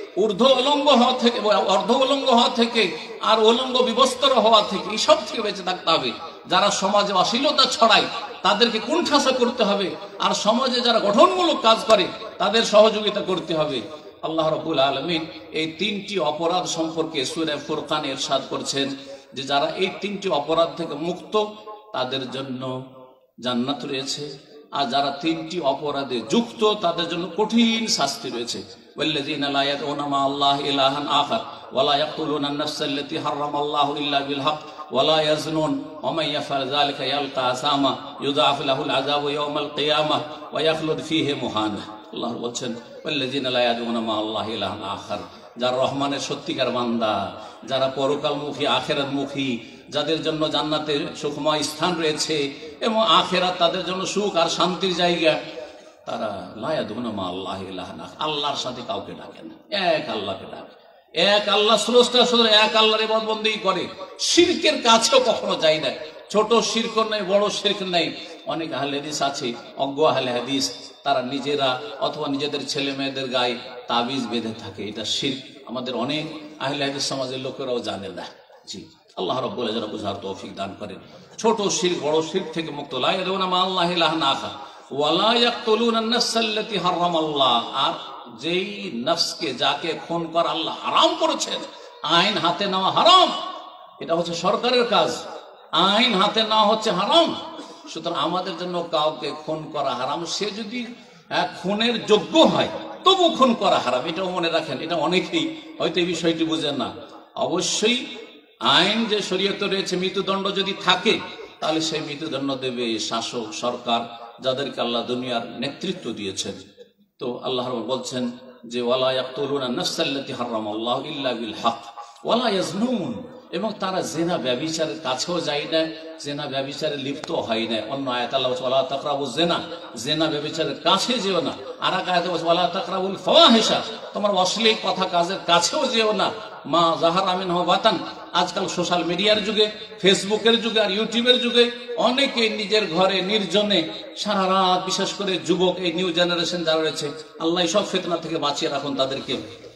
ঊর্ধ্ব উলঙ্গ হওয়া থেকে, অর্ধ উলঙ্গ হওয়া থেকে, আর উলঙ্গ বিবস্ত্র হওয়া থেকে, এইসব থেকে বেঁচে থাকতে হবে। যারা সমাজে অশ্লীলতা ছড়ায় তাদেরকে কুণ্ঠাসা করতে হবে, আর সমাজে যারা গঠনমূলক কাজ করে তাদের সহযোগিতা করতে হবে। আল্লাহ রাব্বুল আলামিন এই তিনটি অপরাধ সম্পর্কে সূরা ফুরকানে ইরশাদ করছেন যে যারা এই তিনটি অপরাধ থেকে মুক্ত তাদের জন্য জান্নাত রয়েছে, আর যারা তিনটি অপরাধে যুক্ত তাদের জন্য কঠিন শাস্তি রয়েছে। ওয়াল্লাযীনা লা ইয়াদউনা মা আল্লাহি ইলাহান আখার ওয়া লা ইয়াকতুলুনা আন-নাফসা আল্লাতী হারামাল্লাহু ইল্লা বিল হক ওয়া লা ইয়াজনুন ওয়া মান ইয়াফআল যালিকা ইয়ালকা আসামা ইউযাআফু লাহুল আযাবু ইয়াওমাল কিয়ামাহ ওয়া ইয়াখলুদ ফীহি মুহানা। আল্লাহ বলছেন ওয়াল্লাযীনা লা ইয়াদউনা মা আল্লাহি ইলাহান আখার, যারা রহমানের সত্যিকার বান্দা, যারা পরকালমুখী আখিরাতমুখী, যাদের জন্য জান্নাতে সুখময় স্থান রয়েছে এবং আখিরাত তাদের জন্য সুখ আর শান্তির জায়গা, তারা লা ইয়াদউনা মা আল্লাহি ইলাহান আখার, আল্লাহর সাথে কাউকে ডাকে না, এক আল্লাহকে ডাকে। এক আল্লাহ স্রষ্টা, শুধু এক আল্লাহর ইবাদত বন্দেগী করে, শিরকের কাছেও কখনো যায় না। ছোট শিরক নেই, বড় শিরক নেই। অনেক আহলে হাদিস আছে, অজ্ঞ আহলে হাদিস, তারা নিজেরা অথবা নিজেদের ছেলে মেয়েদের গায়ে তাবিজ বেঁধে থাকে, এটা শিরক। আমাদের অনেক আহলে হাদিস সমাজের লোকেরাও জানে না। জি, আল্লাহ রাব্বুল আলামিন যারা বুঝার তৌফিক দান করেন। ছোট শিরক বড় শিরক থেকে মুক্ত। লা ইয়াদউনা মা আল্লাহি ইলাহান আখার ওয়া লা ইয়াকতুলুনা আন-নাফসা আল্লাতী হারামাল্লাহ, আর যেই নফসকে, যাকে খুন করা আল্লাহ হারাম করেছেন, আইন হাতে নেওয়া হারাম, এটা হচ্ছে সরকারের কাজ। আইন হাতে নেওয়া হচ্ছে হারাম। সুতরাং আমাদের জন্য কাউকে খুন করা হারাম। সে যদি খুনের যোগ্য হয় তবু খুন করা হারাম, এটাও মনে রাখেন। এটা অনেকেই হয়তো এই বিষয়টি বুঝেন না। অবশ্যই আইন যে শরীয়তে রয়েছে, মৃত্যুদণ্ড যদি থাকে তাহলে সেই মৃত্যুদণ্ড দেবে শাসক, সরকার, যাদেরকে আল্লাহ দুনিয়ার নেতৃত্ব দিয়েছেন। তো আল্লাহ বলছেন যে ওয়ালা ইয়াকতুলুনা আন-নাফসা আল্লাতী হারামাল্লাহু ইল্লা বিল হক ওয়া লা ইয়াজনুন, এবং তারা জিনা ব্যভিচারের কাছেও যায় না, জিনা ব্যভিচারে লিপ্ত হয় না। অন্য আয়াত আল্লাহ বলছে ওয়ালা তাকরাবুজ জিনা, জিনা ব্যভিচারের কাছে যেও না। আর এক আয়াতে বলছে ওয়ালা তাকরাবুল ফাওয়াহিশা, তোমার অশ্লীল কথা কাজের কাছেও যেও না। মা যাহারা মিনহু বাতান, আজকাল সোশ্যাল মিডিয়ার যুগে, ফেসবুকের যুগে আর ইউটিউবের যুগে অনেকে নিজের ঘরে নির্জনে সারা রাত, বিশেষ করে যুবক, এই নিউ জেনারেশন যারা রয়েছে, আল্লাহ সব ফিতনা থেকে বাঁচিয়ে রাখুন তাদেরকে।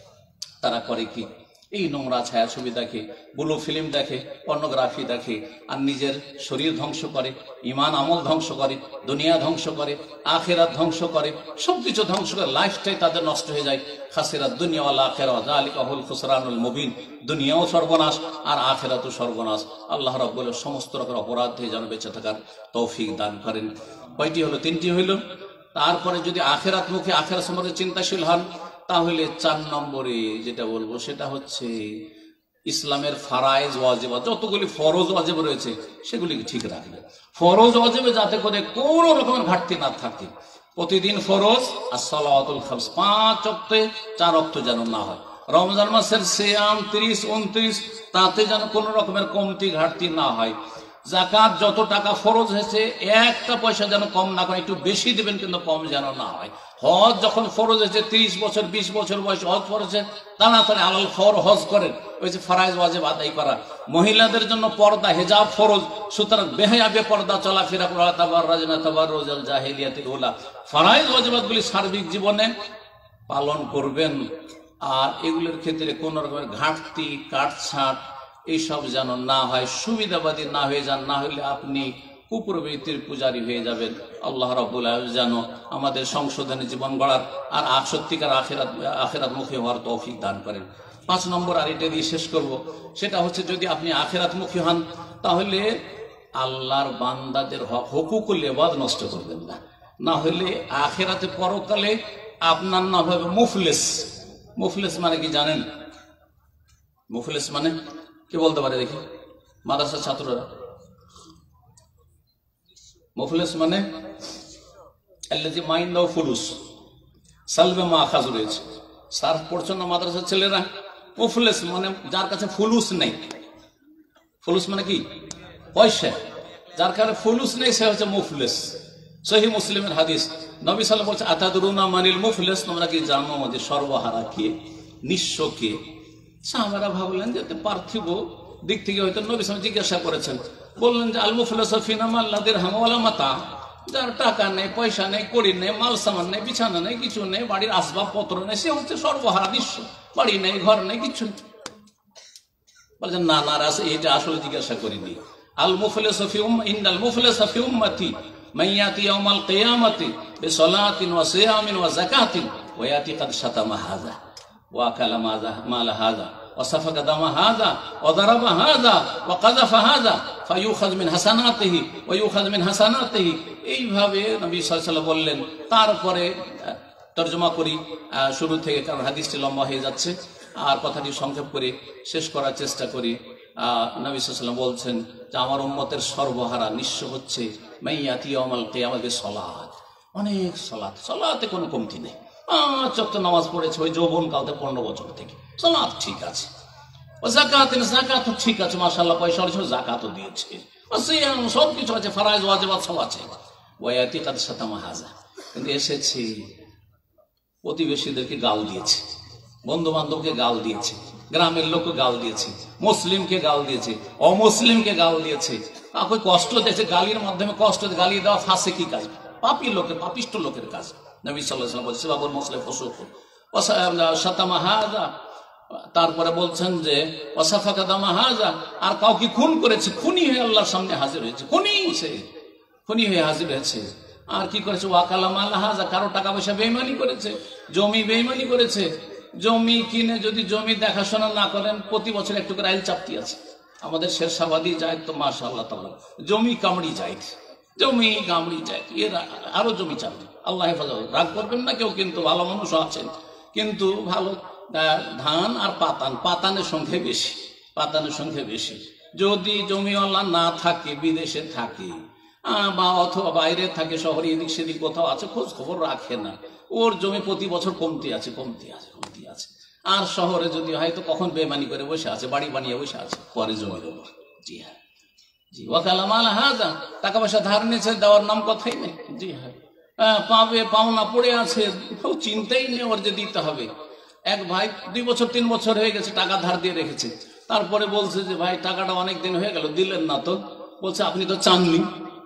তারা করে কি? এই নোংরা ছায়াছবি দেখে, ব্লু ফিল্ম দেখে, পর্নোগ্রাফি দেখে, আর নিজের শরীর ধ্বংস করে, ইমান আমল ধ্বংস করে, দুনিয়া ধ্বংস করে, আখিরাত ধ্বংস করে, সবকিছু ধ্বংস করে। লাইফটাই তাদের নষ্ট হয়ে যায়। খাসিরাত দুনিয়া ওয়াল আখিরাহ যালিকা হুল খুসরানুল মুবিন, দুনিয়াও সর্বনাশ আর আখিরাতও সর্বনাশ। আল্লাহ রাব্বুল আলামিন সমস্ত রকমের অপরাধ থেকে যেন বেঁচে থাকার তৌফিক দান করেন। কয়টি হলো? তিনটি হইল। তারপরে যদি আখিরাত মুখে, আখিরাত সম্পর্কে চিন্তাশীল হন, তাহলে 4 নম্বরে যেটা বলবো সেটা হচ্ছে ইসলামের ফারায়েজ ওয়াজিবাত, যতগুলি ফরজ ওয়াজিব রয়েছে সেগুলিকে ঠিক রাখবে। ফরজ ওয়াজিবে যাতে করে কোনো রকমের ঘাটতি না থাকে। প্রতিদিন ফরজ as-সালাওয়াতুল খামস, 5 ওয়াক্তে 4 ওয়াক্ত যেন না হয়। রমজান মাসের সিয়াম 30-29, তাতে যেন কোনো রকমের কমতি ঘাটতি না হয়। যাকাত যত টাকা ফরজ হয়েছে, একটা পয়সা যেন কম না করে, একটু বেশি দিবেন কিন্তু কম যেন না হয়। হজ যখন ফরজ হয়েছে, 30 বছর 20 বছর বয়স হজ ফরজ, তাড়াতাড়ি আলাল ফর হজ করেন, ওই যে ফারায়েজ ওয়াজিব আদায় করা। মহিলাদের জন্য পর্দা, হেজাব ফরজ, সুতরাং বেহায়া বেপর্দা চলাফেরা করা, তাবাররাজনা তাবাররুজাল জাহিলিয়াতিল উলা, ফারায়েজ ওয়াজিবাতগুলি সার্বিক জীবনে পালন করবেন। আর এগুলোর ক্ষেত্রে কোন রকমের ঘাটতি, কাটছাট এইসব যেন না হয়, সুবিধাবাদী না হয়ে যান, না হলে আপনি কুপ্রবৃত্তির পূজারী হয়ে যাবেন। আল্লাহ রাব্বুল আলামিন যেন আমাদের সংশোধনী জীবন গড়ার আর সত্যিকার আখিরাত মুখী হওয়ার তৌফিক দান করেন। 5 নম্বর, আর এটা দিয়ে শেষ করব, সেটা হচ্ছে যদি আপনি আখিরাত মুখী হন তাহলে আল্লাহর বান্দাদের হুকুকুল ইবাদ নষ্ট করবেন না, না হলে আখিরাতে পরকালে আপনার নাম হবে মুফলিস। মুফলিস মানে কি জানেন? মুফলিস মানে কি বলতে পারে দেখি মাদ্রাসার ছাত্ররা? মুফলিস মানে আল্লাযী মাইন্দাহু ফুলুস, সালবে মাখাজ রয়েছে, সার্ফ পড়ছে না মাদ্রাসার ছেলেরা? মুফলিস মানে যার কাছে ফুলুস নেই। ফুলুস মানে কি? পয়সা। যার কাছে ফুলুস নেই সে হচ্ছে মুফলিস। সহিহ মুসলিমের হাদিস, নবী সাল্লাল্লাহু আলাইহি ওয়াসাল্লাম বলছেন আতাদরুনা মানিল মুফলিস, তোমরা কি জানো যে সর্বহারা কে, নিঃস্ব কে? সাহাবারা ভাবলেন যে পার্থিব দিক থেকে হয়তো নবী সাল্লাল্লাহু আলাইহি ওয়াসাল্লাম জিজ্ঞাসা করেছেন। বললেন যে আল মুফলিসু ফিনা মান লা দিরহাম ওয়ালা মাতা, যার টাকা নেই, পয়সা নেই, কড়ি নেই, মাল সামান নেই, বিছানা নেই, কিছু নেই, বাড়ির আসবাবপত্র নেই, সে হচ্ছে সর্বহারা নিঃস্ব। বাড়ি নেই, ঘর নেই, কিছু নেই। বলছেন না না, এটা আসলে জিজ্ঞাসা করিনি। আল মুফলিসু ফি ইন্নাল মুফলিসা ফি উম্মতি মাইয়াতি ইয়াউমাল কিয়ামাতি বিসালাতিন ওয়া সিয়ামিন ওয়া যাকাতিন ওয়া ইয়াতি কাদ শাতামা হাযা ওয়া আকালা মাল হাযা ওয়া সাফাকা দামা হাযা ওয়া দারাবা হাযা ওয়া কাযাফা হাযা ফায়ুখায মিন হাসানাতিহি ওয়া ইউখায মিন হাসানাতিহি। এইভাবে নবী সাল্লাল্লাহু আলাইহি ওয়াসাল্লাম বললেন। তারপরে তর্জমা করি শুরু থেকে, কারণ হাদিসটি লম্বা হয়ে যাচ্ছে, আর কথাটি সংক্ষেপ করে শেষ করার চেষ্টা করি। নবী সাল্লাল্লাহু আলাইহি ওয়াসাল্লাম বলছেন যে আমার উম্মতের সর্বহারা নিঃস্ব হচ্ছে মাইয়াতি ইয়াউমাল কিয়ামাতি সালাত, অনেক সালাত, সালাতে কোনো কমতি নেই। 5 ওয়াক্ত নামাজ পড়েছে ওই যৌবন কালতে 15 বছর থেকে, সালাত ঠিক আছে। ও যাকাত, যাকাত ঠিক আছে, মাশাআল্লাহ, পয়সা হয়েছে, যাকাতও দিয়েছে, ও সিয়াম সব কিছু আছে, ফরজ ওয়াজিবাত সব আছে। ওয়া ইয়াতি কাদ শাতামা হাযা, কিন্তু এসেছে প্রতিবেশীদেরকে গাল দিয়েছে, বন্ধু বান্ধবকে গাল দিয়েছে, গ্রামের লোককে গাল দিয়েছে, মুসলিমকে গাল দিয়েছে, অমুসলিমকে গাল দিয়েছে, কাউকে কষ্ট দিয়েছে, গালির মাধ্যমে কষ্ট গালি দেওয়া ফাঁসে কি কাজ, পাপী লোকের, পাপিষ্ট লোকের কাজ। নবী সাল্লাল্লাহু আলাইহি ওয়াসাল্লাম বলছেন বাবুল মুসলিম ফুসুক ওয়া শাতামা হাযা। তারপরে বলছেন যে ওয়াসাফাকা দামা হাযা, আর কাউকে খুন করেছে, খুনি হয়ে আল্লাহর সামনে হাজির হয়েছে, খুনি হয়ে হাজির হয়েছে। আর কি করেছে, ওয়াকালা মাল হাযা, কারো টাকা পয়সা বেঈমানি করেছে, জমি বেঈমানি করেছে। জমি কিনে যদি জমি দেখাশোনা না করেন, প্রতি বছর একটু করে আইল চাপতি আছে। আমাদের শেরশাবাদী যায় তো মাশাআল্লাহ তাআলা জমি কামড়ি যায়, জমি কামড়ি যায়, এর আরো জমি চাপতি। আল্লাহ হেফাজত, রাগ করবেন না কেউ, কিন্তু ভালো মানুষ আছেন, কিন্তু ভালো ধান আর পাতানের সংখ্যা বেশি, পাতানের সংখ্যা বেশি। যদি জমিওয়ালা না থাকে, বিদেশে থাকে বা অথবা বাইরে থাকে, শহরে এদিক সেদিক কোথাও আছে, খোঁজ খবর রাখে না, ওর জমি প্রতি বছর কমতি আছে। আর শহরে যদি হয়তো কখন বেমানি করে বসে আছে, বাড়ি বানিয়ে বসে আছে পরে জমির উপর। জি হ্যাঁ, জি ওয়াকালা মাল হাযা, টাকা পয়সা ধার নিয়েছে, দেওয়ার নাম কথাই নেই। জি হ্যাঁ, পাবে পাওনা পড়ে আছে, চিন্তাই নেই ওর যে দিতে হবে। এক ভাই 2 বছর 3 বছর হয়ে গেছে টাকা ধার দিয়ে রেখেছে, তারপরে বলছে যে ভাই টাকাটা অনেক দিন হয়ে গেল, দিলেন না তো। বলছে আপনি তো চাননি,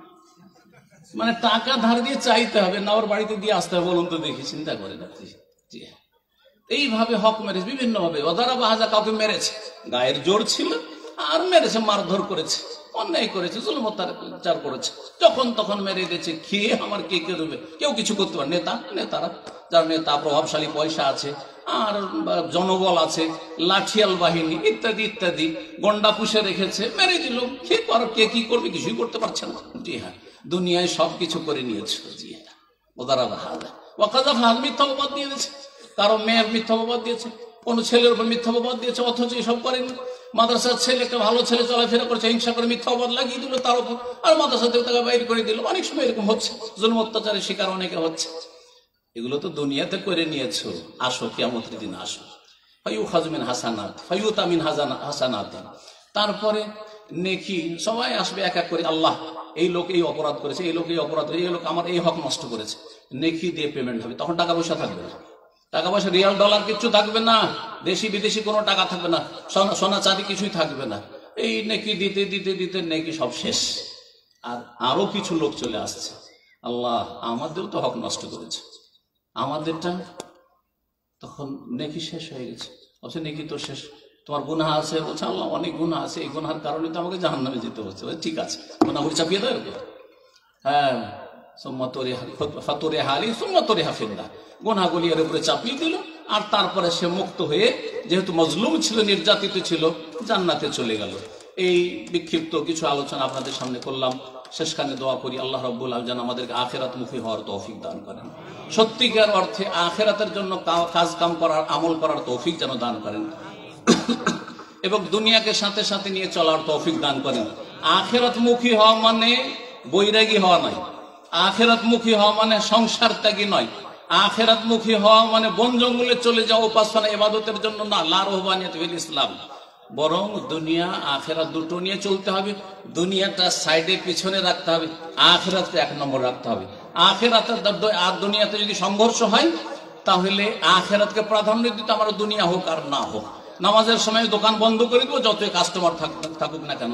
মানে টাকা ধার দিয়ে চাইতে হবে না, ওর বাড়িতে দিয়ে আসতে হবে, বলুন তো দেখি, চিন্তা করে রাখছি। জি হ্যাঁ, এইভাবে হক মেরেছে বিভিন্ন ভাবে। ওদারা বাহাজা, কাউকে মেরেছে, গায়ের জোর ছিল আর মেরেছে, মারধর করেছে, অন্যায় করেছে, জুলুম অত্যাচার করেছে, যখন তখন মেরে দিয়েছে। খেয়ে আমার কে রুবে, কেউ কিছু করতে পারে। নেতারা, যার নেতা প্রভাবশালী, পয়সা আছে আর জনবল আছে, লাঠিয়াল বাহিনী ইত্যাদি ইত্যাদি, গন্ডা পুষে রেখেছে, মেরে দিল। কে কি করবে, কিছুই করতে পারছে না। জি হ্যাঁ, দুনিয়ায় সবকিছু করে নিয়েছে। জি হ্যাঁ, ওদারা বাহাজা ওয়াকাযা ফাহাদ, মিথ্যা অপবাদ দিয়ে দিয়েছে, কারো মেয়ের মিথ্যা অপবাদ দিয়েছে, কোন ছেলের উপর মিথ্যা অপবাদ দিয়েছে, অথচ এসব করেনি। মাদ্রাসার ছেলে, একটা ভালো ছেলে চলাফেরা করছে, হিংসা করে মিথ্যা অপবাদ লাগিয়ে দিল তার উপর, আর মাদ্রাসা থেকে তাকে বাইর করে দিল। অনেক সময় এরকম হচ্ছে, জুলুম অত্যাচারের শিকার অনেকে হচ্ছে। এগুলো তো দুনিয়াতে করে নিয়েছো, আসো কিয়ামতের দিন আসো। ফায়ুখায মিন হাসানাত ফায়ুতা মিন হাসানাত, তারপরে নেকি সবাই আসবে এক এক করে। আল্লাহ, এই লোক এই অপরাধ করেছে, এই লোক এই অপরাধ করেছে, এই লোক আমার এই হক নষ্ট করেছে, নেকি দিয়ে পেমেন্ট হবে। তখন টাকা পয়সা থাকবে না, টাকা পয়সা রিয়াল ডলার কিচ্ছু থাকবে না, দেশি বিদেশি কোনো টাকা থাকবে না, সোনা চাঁদি কিছুই থাকবে না। এই নেকি দিতে দিতে দিতে নেকি সব শেষ। আর আরো কিছু লোক চলে আসছে, আল্লাহ আমাদেরও তো হক নষ্ট করেছে, আমাদেরটা। তখন নেকি শেষ হয়ে গেছে, বলছে নেকি তো শেষ, তোমার গুনাহ আছে। বলছে আল্লাহ অনেক গুনাহ আছে, এই গুনাহের কারণে তো আমাকে জাহান্নামে যেতে হচ্ছে। ঠিক আছে, গুনাহগুলো চাপিয়ে দাও এরকম। হ্যাঁ, গুনাহগুলি এর উপরে চাপিয়ে দিল, আর তারপরে সে মুক্ত হয়ে, যেহেতু মজলুম ছিল, নির্যাতিত ছিল, জান্নাতে চলে গেল। এই বিক্ষিপ্ত কিছু আলোচনা আপনাদের সামনে করলাম। শেষখানে দোয়া করি আল্লাহ রাব্বুল আলামিন যেন আমাদেরকে আখিরাতমুখী হওয়ার তৌফিক দান করেন, সত্যিকার অর্থে আখিরাতের জন্য কাজ কাম করার, আমল করার তৌফিক যেন দান করেন, এবং দুনিয়াকে সাথে সাথে নিয়ে চলার তৌফিক দান করেন। আখিরাতমুখী হওয়া মানে বৈরাগী হওয়া নয়, আখিরাতমুখী হওয়া মানে সংসার ত্যাগী নয়, আখিরাতমুখী হওয়া মানে বন জঙ্গলে চলে যাওয়া উপাসনা ইবাদতের জন্য না, লা রুহবানিয়াত ফিল ইসলাম। বরং দুনিয়া আখিরাত দুটো নিয়ে চলতে হবে। দুনিয়াটা সাইডে পিছনে রাখতে হবে, আখিরাতকে 1 নম্বর রাখতে হবে। আখিরাতের আর দুনিয়াতে যদি সংঘর্ষ হয়, তাহলে আখিরাতকে প্রাধান্য দিতে আমার দুনিয়া হোক আর না হোক। নামাজের সময় দোকান বন্ধ করে দেবো, যতই কাস্টমার থাকুক না কেন,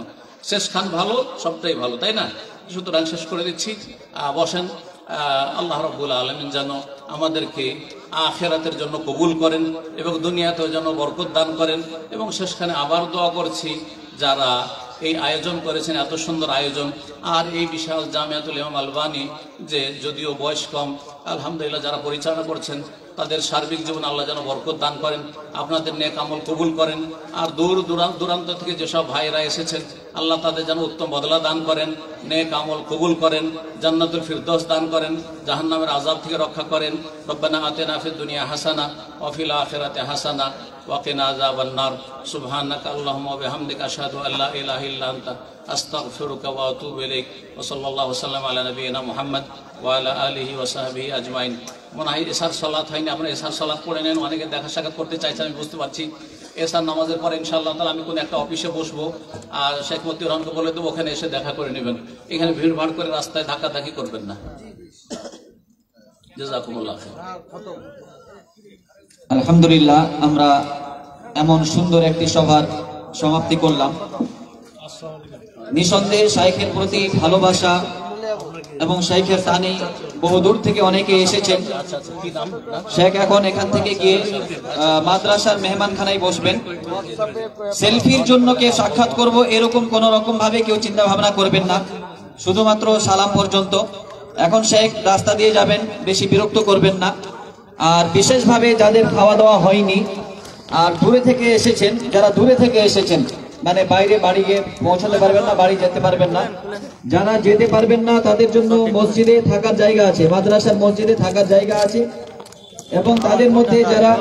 শেষ খান ভালো, সবটাই ভালো, তাই না? সুতরাং শেষ করে দিচ্ছি, বসেন। আল্লাহ রাব্বুল আলামিন যেন আমাদেরকে আখিরাতের জন্য কবুল করেন এবং দুনিয়াতেও যেন বরকত দান করেন। এবং শেষখানে আবার দোয়া করছি, যারা এই আয়োজন করেছেন, এত সুন্দর আয়োজন, আর এই বিশাল জামিয়াতুল ইমাম আলবানী, যে যদিও বয়স কম, আলহামদুলিল্লাহ যারা পরিচালনা করছেন, তাদের সার্বিক জীবন আল্লাহ যেন বরকত দান করেন, আপনাদের নেক আমল কবুল করেন। আর দূর দূরান্ত থেকে যেসব ভাইরা এসেছেন, আল্লাহ তাদের যেন উত্তম বদলা দান করেন, নেক আমল কবুল করেন, জান্নাতুল ফিরদৌস দান করেন, জাহান্নামের আযাব থেকে রক্ষা করেন। রব্বানা আতিনা ফিদ দুনিয়া হাসানা ওয়া ফিল আখিরাতি হাসানা ওয়া কিনা আযাবান নার। সুবহানাকা আল্লাহুম্মা ওয়া বিহামদিকা আশহাদু আল্লা ইলাহা ইল্লা আনতা আস্তাগফিরুকা ওয়া আতুবু ইলাইক। ওয়া সাল্লাল্লাহু ওয়াসাল্লাম আলা নবিয়িনা মুহাম্মদ ওয়া আলা আলিহি ওয়া সাহবিহি আজমাইন। মনে হয় এশার সালাত হয়নি, আপনারা এশার সালাত পড়ে নেন। অনেকে দেখা সাক্ষাৎ করতে চাইছে, আমি বুঝতে পারছি। এশার নামাজের পরে ইনশাআল্লাহ তাআলা আমি কোনো একটা অফিসে বসবো, আর শেখ মতিউর রহমানকে বলে দেবো ওখানে এসে দেখা করে নেবেন। এখানে ভিড় ভাড় করে রাস্তায় ধাক্কাধাক্কি করবেন না। জাযাকুমুল্লাহ খাইর। আলহামদুলিল্লাহ, আমরা এমন সুন্দর একটি সভার সমাপ্তি করলাম। নিঃসন্দেহে শাইখের প্রতি ভালোবাসা এবং শাইখের টানে বহুদূর থেকে অনেকে এসেছেন। শেখ এখন এখান থেকে গিয়ে মাদ্রাসার মেহমানখানায় বসবেন। সেলফির জন্য কে সাক্ষাৎ করব এরকম কোন রকম ভাবে কেউ চিন্তা ভাবনা করবেন না, শুধুমাত্র সালাম পর্যন্ত। এখন শেখ রাস্তা দিয়ে যাবেন, বেশি বিরক্ত করবেন না। আর বিশেষভাবে যাদের খাওয়া দাওয়া হয়নি আর দূরে থেকে এসেছেন, যারা দূরে থেকে এসেছেন, মানে বাইরে বাড়ি গিয়ে পৌঁছাতে পারবেন না, বাড়ি যেতে পারবেন না, যারা যেতে পারবেন না তাদের জন্য মসজিদে থাকার জায়গা আছে, মাদ্রাসার মসজিদে থাকার জায়গা আছে। এবং তাদের মধ্যে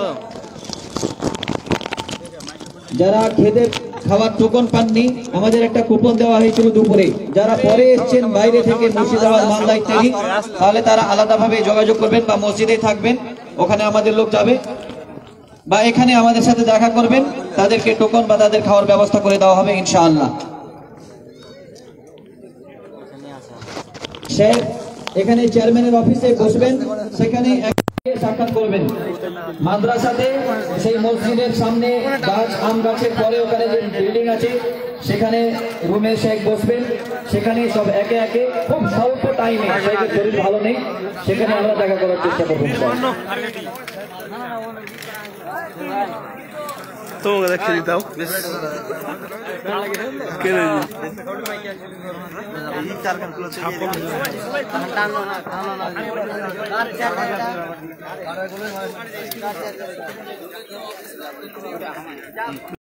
যারা খেতে খাওয়ার টোকন পাননি, আমাদের একটা কুপন দেওয়া হয়েছিল দুপুরে। যারা পরে এসেছেন বাইরে থেকে, মুর্শিদাবাদ, মালদা ইত্যাদি, তাহলে তারা আলাদাভাবে যোগাযোগ করবেন বা মসজিদে থাকবেন, ওখানে আমাদের লোক যাবে, বা এখানে আমাদের সাথে দেখা করবেন, তাদেরকে টোকন বা তাদের খাওয়ার ব্যবস্থা করে দেওয়া হবে ইনশাআল্লাহ। শেখ এখানে চেয়ারম্যানের অফিসে বসবেন, সেখানে সাক্ষাৎ করবেন। মাদ্রাসাতে সেই মসজিদের সামনে গাছ, আম গাছের পরে ওখানে যে বিল্ডিং আছে, সেখানে রুমে শেখ বসবেন। সেখানে সব একে একে খুব স্বল্প টাইমে, শেখের শরীর ভালো নেই, সেখানে আমরা দেখা করার চেষ্টা করবো। তোমাকে দেখে দিতাম